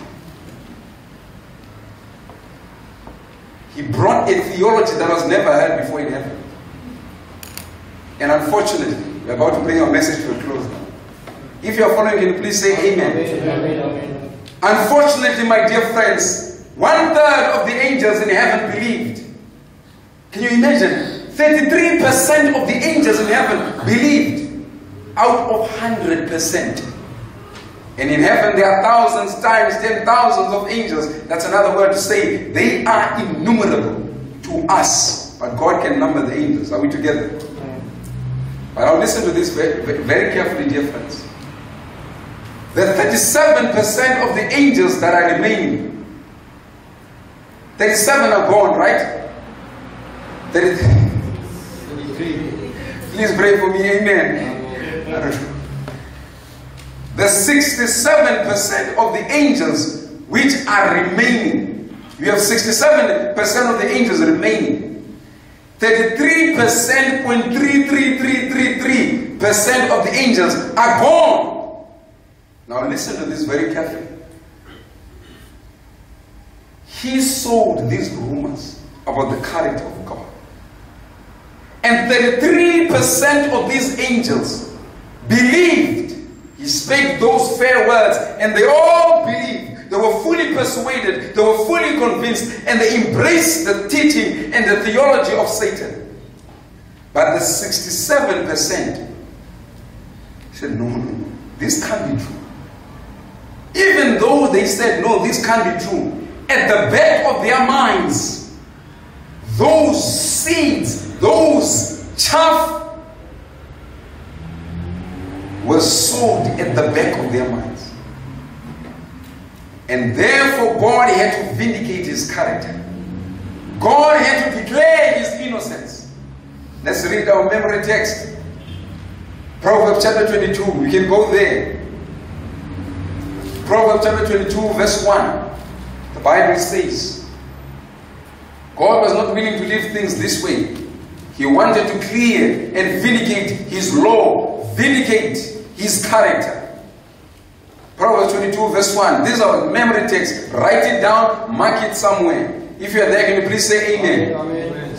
He brought a theology that was never heard before in heaven. And unfortunately, we're about to bring our message to a close now. If you are following, can you please say amen? Amen. Amen. Unfortunately, my dear friends, one third of the angels in heaven believed. Can you imagine? thirty-three percent of the angels in heaven believed out of one hundred percent. And in heaven there are thousands times ten thousands of angels. That's another word to say they are innumerable to us. But God can number the angels. Are we together? But now listen to this very, very carefully, dear friends. The thirty-seven percent of the angels that are remaining, thirty-seven are gone, right? thirty-three. Please pray for me, amen. I don't know. The sixty-seven percent of the angels which are remaining, you have sixty-seven percent of the angels remaining. thirty-three percent point three three three three three percent of the angels are gone. Now listen to this very carefully. He sowed these rumors about the character of God. And thirty-three percent of these angels believed. He spake those fair words, and they all believed. They were fully persuaded, they were fully convinced, and they embraced the teaching and the theology of Satan. But the sixty-seven percent said, no, no, no, this can't be true. Even though they said, no, this can't be true, at the back of their minds, those seeds, those chaff, were sowed at the back of their minds. And therefore God had to vindicate his character. God had to declare his innocence. Let's read our memory text. Proverbs chapter twenty-two. We can go there. Proverbs chapter twenty-two verse one. The Bible says, God was not willing to leave things this way. He wanted to clear and vindicate his law, vindicate his character. Proverbs twenty-two verse one. These are memory texts. Write it down, mark it somewhere. If you are there, can you please say amen? Amen. Amen.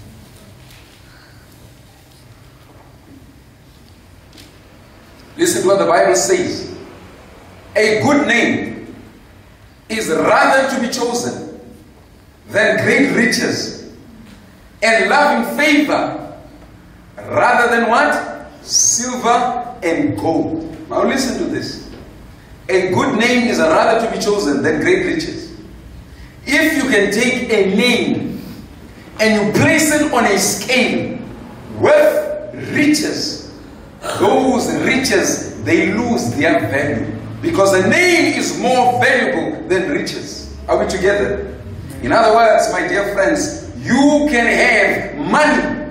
Listen to what the Bible says. A good name is rather to be chosen than great riches, and loving favor rather than what? Silver and gold. Now listen to this. A good name is rather to be chosen than great riches. If you can take a name and you place it on a scale with riches, those riches, they lose their value. Because a name is more valuable than riches. Are we together? In other words, my dear friends, you can have money,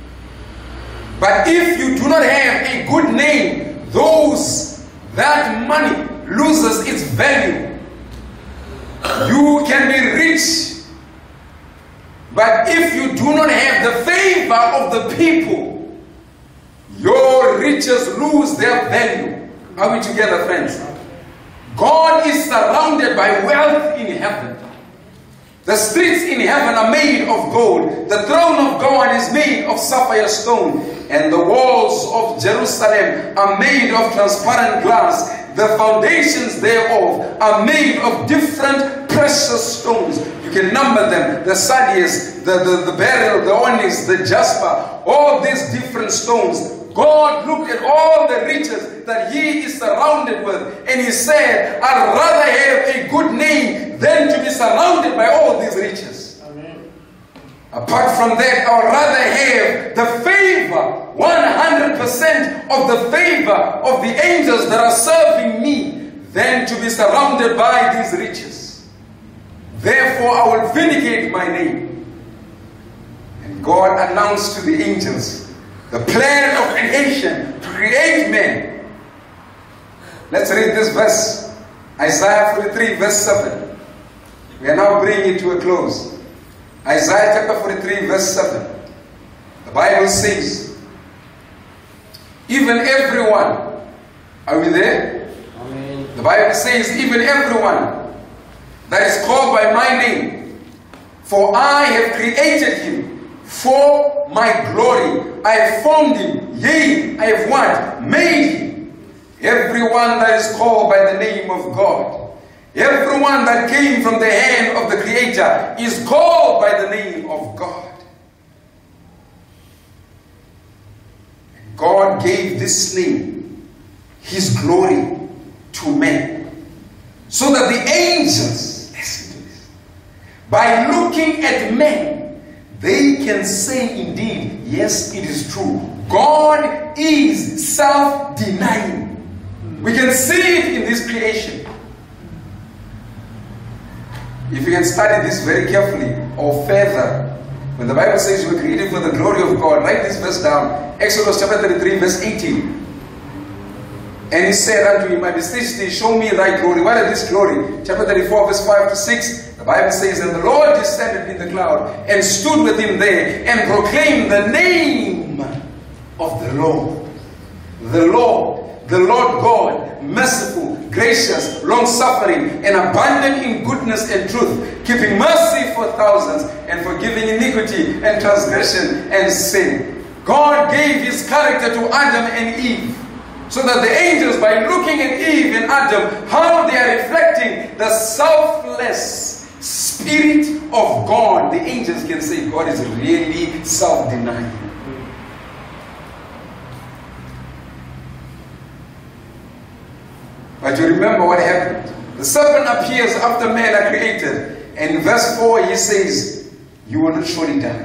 but if you do not have a good name, those, that money loses its value. You can be rich, but if you do not have the favor of the people, your riches lose their value. Are we together, friends? God is surrounded by wealth in heaven. The streets in heaven are made of gold. The throne of God is made of sapphire stone. And the walls of Jerusalem are made of transparent glass. The foundations thereof are made of different precious stones. You can number them. The sardius, the, the, the beryl, the onyx, the jasper. All these different stones. God looked at all the riches that he is surrounded with, and he said, I'd rather have a good name than to be surrounded by all these riches. Amen. Apart from that, I would rather have the favor, one hundred percent of the favor of the angels that are serving me, than to be surrounded by these riches. Therefore, I will vindicate my name. And God announced to the angels the plan of creation to create man. Let's read this verse. Isaiah forty-three verse seven. We are now bringing it to a close. Isaiah chapter forty-three verse seven. The Bible says, even everyone, are we there? Amen. The Bible says, even everyone that is called by my name, for I have created him for my glory. I have formed him, yea, I have what? Made him. Everyone that is called by the name of God, everyone that came from the hand of the Creator is called by the name of God. And God gave this name, his glory, to men, so that the angels, listen to this, by looking at men, they can say indeed, yes, it is true. God is self-denying. We can see it in this creation. If you can study this very carefully or further, when the Bible says you were created for the glory of God, write this verse down. Exodus chapter thirty-three verse eighteen. And he said unto him, I beseech thee, show me thy glory. What is this glory? Chapter thirty-four verse five to six. The Bible says, and the Lord descended in the cloud and stood with him there and proclaimed the name of the Lord. The Lord, the Lord God, merciful, gracious, long-suffering, and abundant in goodness and truth, keeping mercy for thousands and forgiving iniquity and transgression and sin. God gave his character to Adam and Eve, so that the angels, by looking at Eve and Adam, how they are reflecting the selfless Spirit of God, the angels can say God is really self-denying. But you remember what happened. The serpent appears after men are created, and in verse four he says, you will not surely die.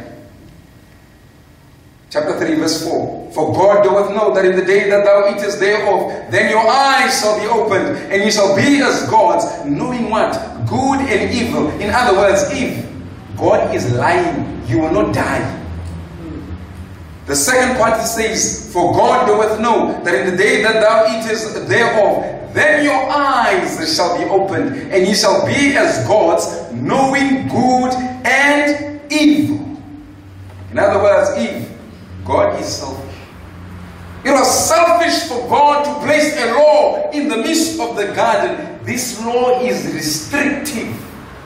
Chapter three verse four. For God doeth know that in the day that thou eatest thereof, then your eyes shall be opened, and you shall be as gods, knowing what? Good and evil. In other words, if God is lying, you will not die. The second part says, for God doeth know that in the day that thou eatest thereof, then your eyes shall be opened, and ye shall be as gods, knowing good and evil. In other words, if God is selfish. It was selfish for God to place a law in the midst of the garden. This law is restrictive.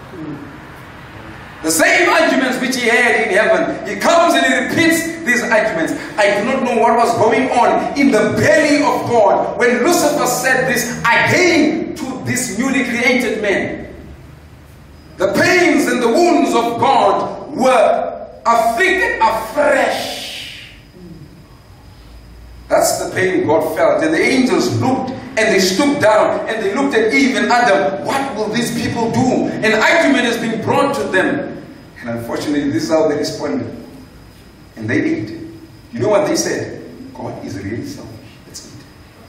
The same arguments which he had in heaven, he comes and he repeats these arguments. I do not know what was going on in the belly of God when Lucifer said this again to this newly created man. The pains and the wounds angels of God were afflicted afresh. That's the pain God felt. And the angels looked and they stooped down and they looked at Eve and Adam. What will these people do? An argument has been brought to them. And unfortunately, this is how they responded. And they ate. You know what they said? God is really selfish. Let's eat.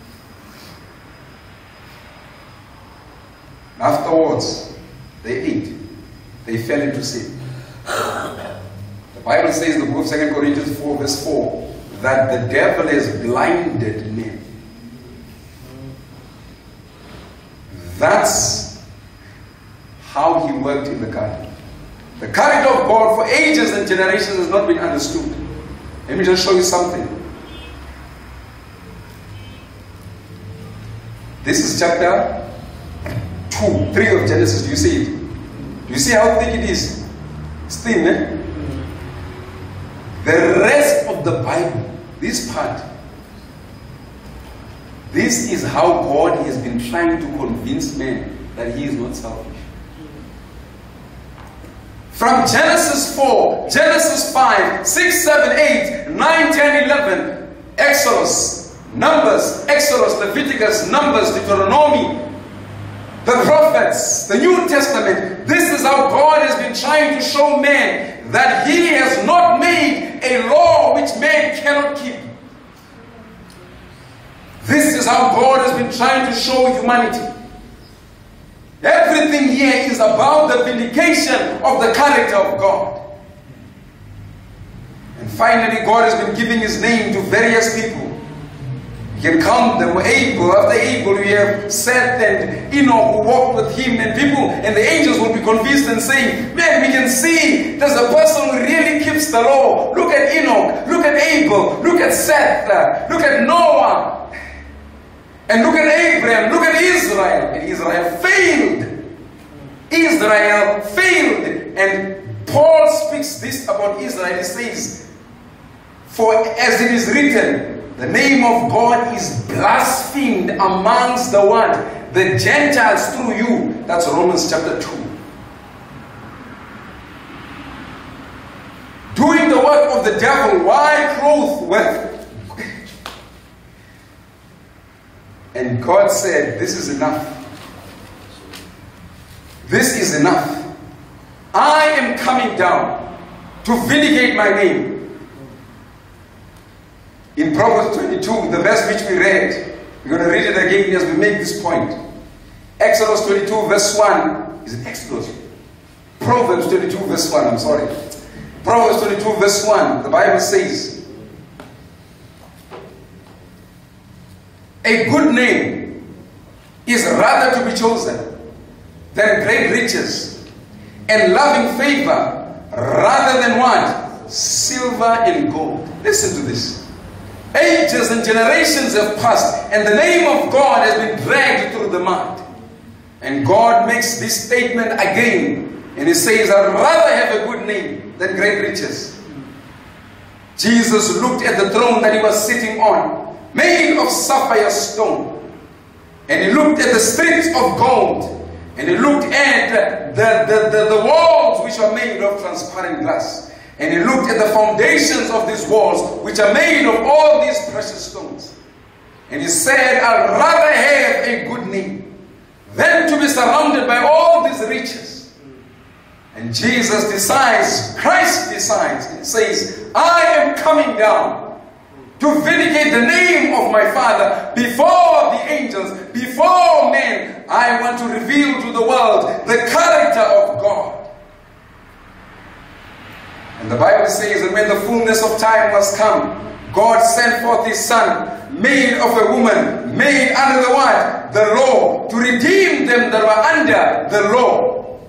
Afterwards, they ate. They fell into sin. The Bible says in the book of Second Corinthians four, verse four, that the devil has blinded men. That's how he worked in the garden. The character of God for ages and generations has not been understood. Let me just show you something. This is chapter two, three of Genesis. Do you see it? Do you see how thick it is? It's thin, eh? The rest of the Bible, this part, this is how God has been trying to convince men that He is not selfish. From Genesis four, Genesis five, six, seven, eight, nine, ten, eleven, Exodus, Numbers, Exodus, Leviticus, Numbers, Deuteronomy, the prophets, the New Testament. This is how God has been trying to show man that He has not made a law which man cannot keep. This is how God has been trying to show humanity. Everything here is about the vindication of the character of God. And finally, God has been giving His name to various people. You can count them. Abel, after Abel, we have Seth and Enoch who walked with him, and people and the angels will be convinced and saying, man, we can see there's a person who really keeps the law. Look at Enoch, look at Abel, look at Seth, look at Noah, and look at Abraham, look at Israel. And Israel failed. Israel failed. And Paul speaks this about Israel. He says, for as it is written, the name of God is blasphemed amongst the what? The Gentiles through you. That's Romans chapter two. Doing the work of the devil, why clothed with? And God said, this is enough. This is enough. I am coming down to vindicate my name. In Proverbs twenty-two, the verse which we read, we're going to read it again as we make this point. Exodus twenty-two, verse one. Is it Exodus? Proverbs twenty-two, verse one. I'm sorry. Proverbs twenty-two, verse one. The Bible says, a good name is rather to be chosen than great riches, and loving favor rather than what? Silver and gold. Listen to this. Ages and generations have passed, and the name of God has been dragged through the mud. And God makes this statement again, and He says, I'd rather have a good name than great riches. Jesus looked at the throne that He was sitting on, made of sapphire stone, and He looked at the streets of gold, and He looked at the, the, the, the walls which are made of transparent glass. And He looked at the foundations of these walls, which are made of all these precious stones. And He said, I'd rather have a good name than to be surrounded by all these riches. And Jesus decides, Christ decides, and says, I am coming down to vindicate the name of my Father before the angels, before men. I want to reveal to the world the character of God. And the Bible says that when the fullness of time was come, God sent forth His Son, made of a woman, made under the what? The law, to redeem them that were under the law.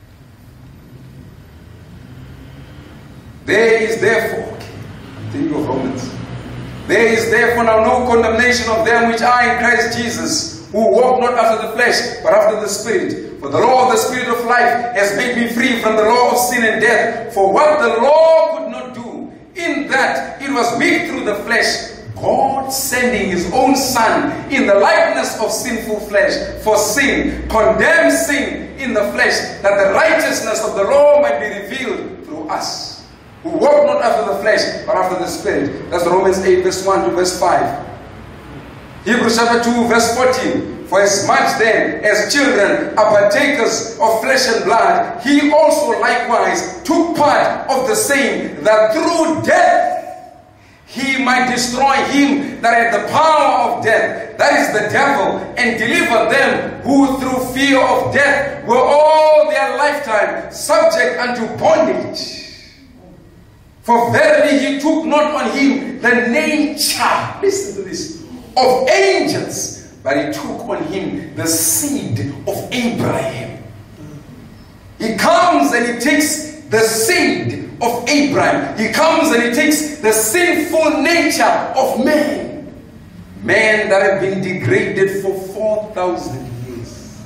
There is therefore, I'm thinking of Romans, there is therefore now no condemnation of them which are in Christ Jesus, who walk not after the flesh, but after the Spirit. For the law of the Spirit of life has made me free from the law of sin and death. For what the law could not do, in that it was weak through the flesh, God sending His own Son in the likeness of sinful flesh, for sin, condemned sin in the flesh, that the righteousness of the law might be revealed of us, who walk not after the flesh, but after the Spirit. That's Romans eight, verse one to verse five. Hebrews chapter two, verse fourteen. For as much then as children are partakers of flesh and blood, he also likewise took part of the same, that through death he might destroy him that had the power of death, that is the devil, and deliver them who through fear of death were all their lifetime subject unto bondage. For verily he took not on him the nature, listen to this, of angels, but he took on him the seed of Abraham. He comes and he takes the seed of Abraham. He comes and he takes the sinful nature of man. Man that had been degraded for four thousand years.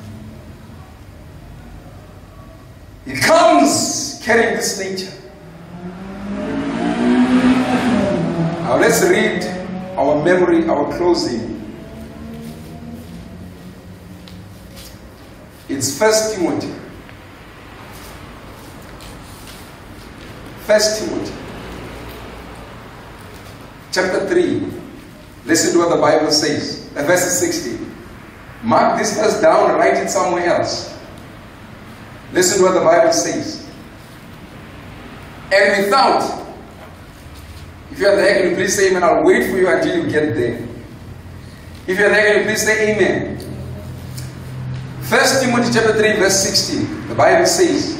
He comes carrying this nature. Now let's read our memory, our closing. It's First Timothy. First Timothy. Chapter three. Listen to what the Bible says. Verse sixteen. Mark this verse down and write it somewhere else. Listen to what the Bible says. And without, if you are there, can you please say amen? I'll wait for you until you get there. If you are there, can you please say amen? First Timothy chapter three, verse sixteen. The Bible says,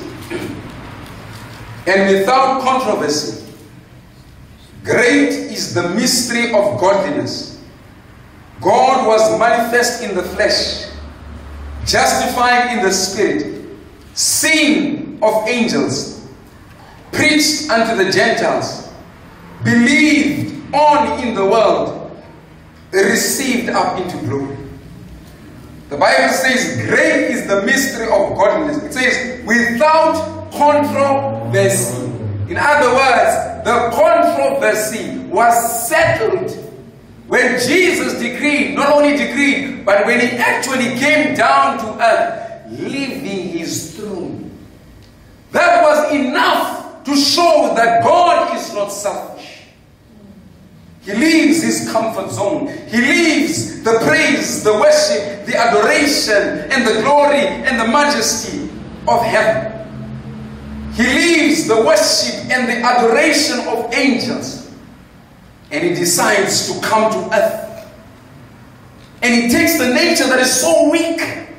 and without controversy, great is the mystery of godliness. God was manifest in the flesh, justified in the spirit, seen of angels, preached unto the Gentiles, believed on in the world, received up into glory. The Bible says, great is the mystery of godliness. It says, without controversy. In other words, the controversy was settled when Jesus decreed, not only decreed, but when he actually came down to earth, leaving his throne. That was enough to show that God is not selfish. He leaves his comfort zone. He leaves the praise, the worship, the adoration, and the glory and the majesty of heaven. He leaves the worship and the adoration of angels. And he decides to come to earth. And he takes the nature that is so weak.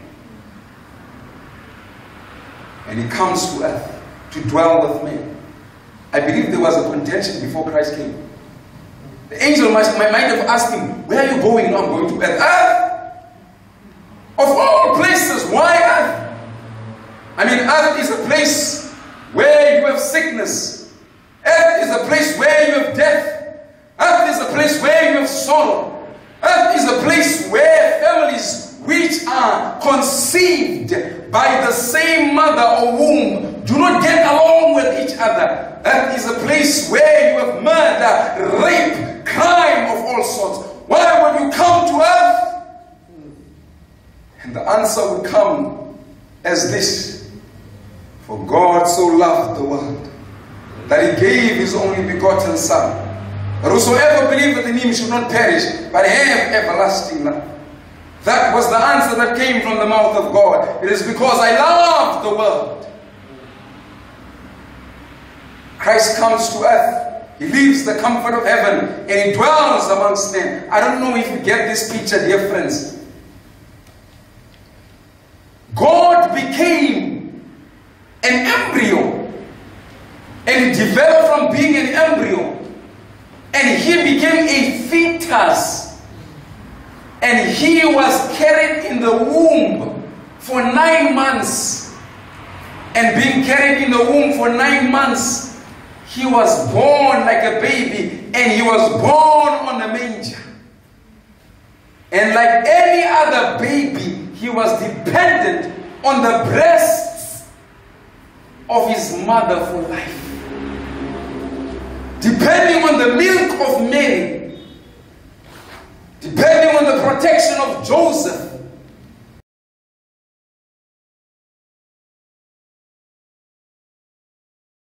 And he comes to earth to dwell with men. I believe there was a contention before Christ came. The angel might, might have asked him, where are you going? No, I'm going to earth. Earth? Of all places, why earth? I mean, earth is a place where you have sickness. Earth is a place where you have death. Earth is a place where you have sorrow. Earth is a place where families which are conceived by the same mother or womb do not get along with each other. Earth is a place where you have murder, rape, crime of all sorts. Why would you come to earth? And the answer would come as this: for God so loved the world that he gave his only begotten Son, that whosoever believeth in him should not perish, but have everlasting life. That was the answer that came from the mouth of God. It is because I love the world. Christ comes to earth. He leaves the comfort of heaven and he dwells amongst men. I don't know if you get this picture, dear friends. God became an embryo and he developed from being an embryo and he became a fetus. And he was carried in the womb for nine months. And being carried in the womb for nine months, he was born like a baby. And he was born on a manger. And like any other baby, he was dependent on the breasts of his mother for life. Depending on the milk of Mary. Depending on the protection of Joseph,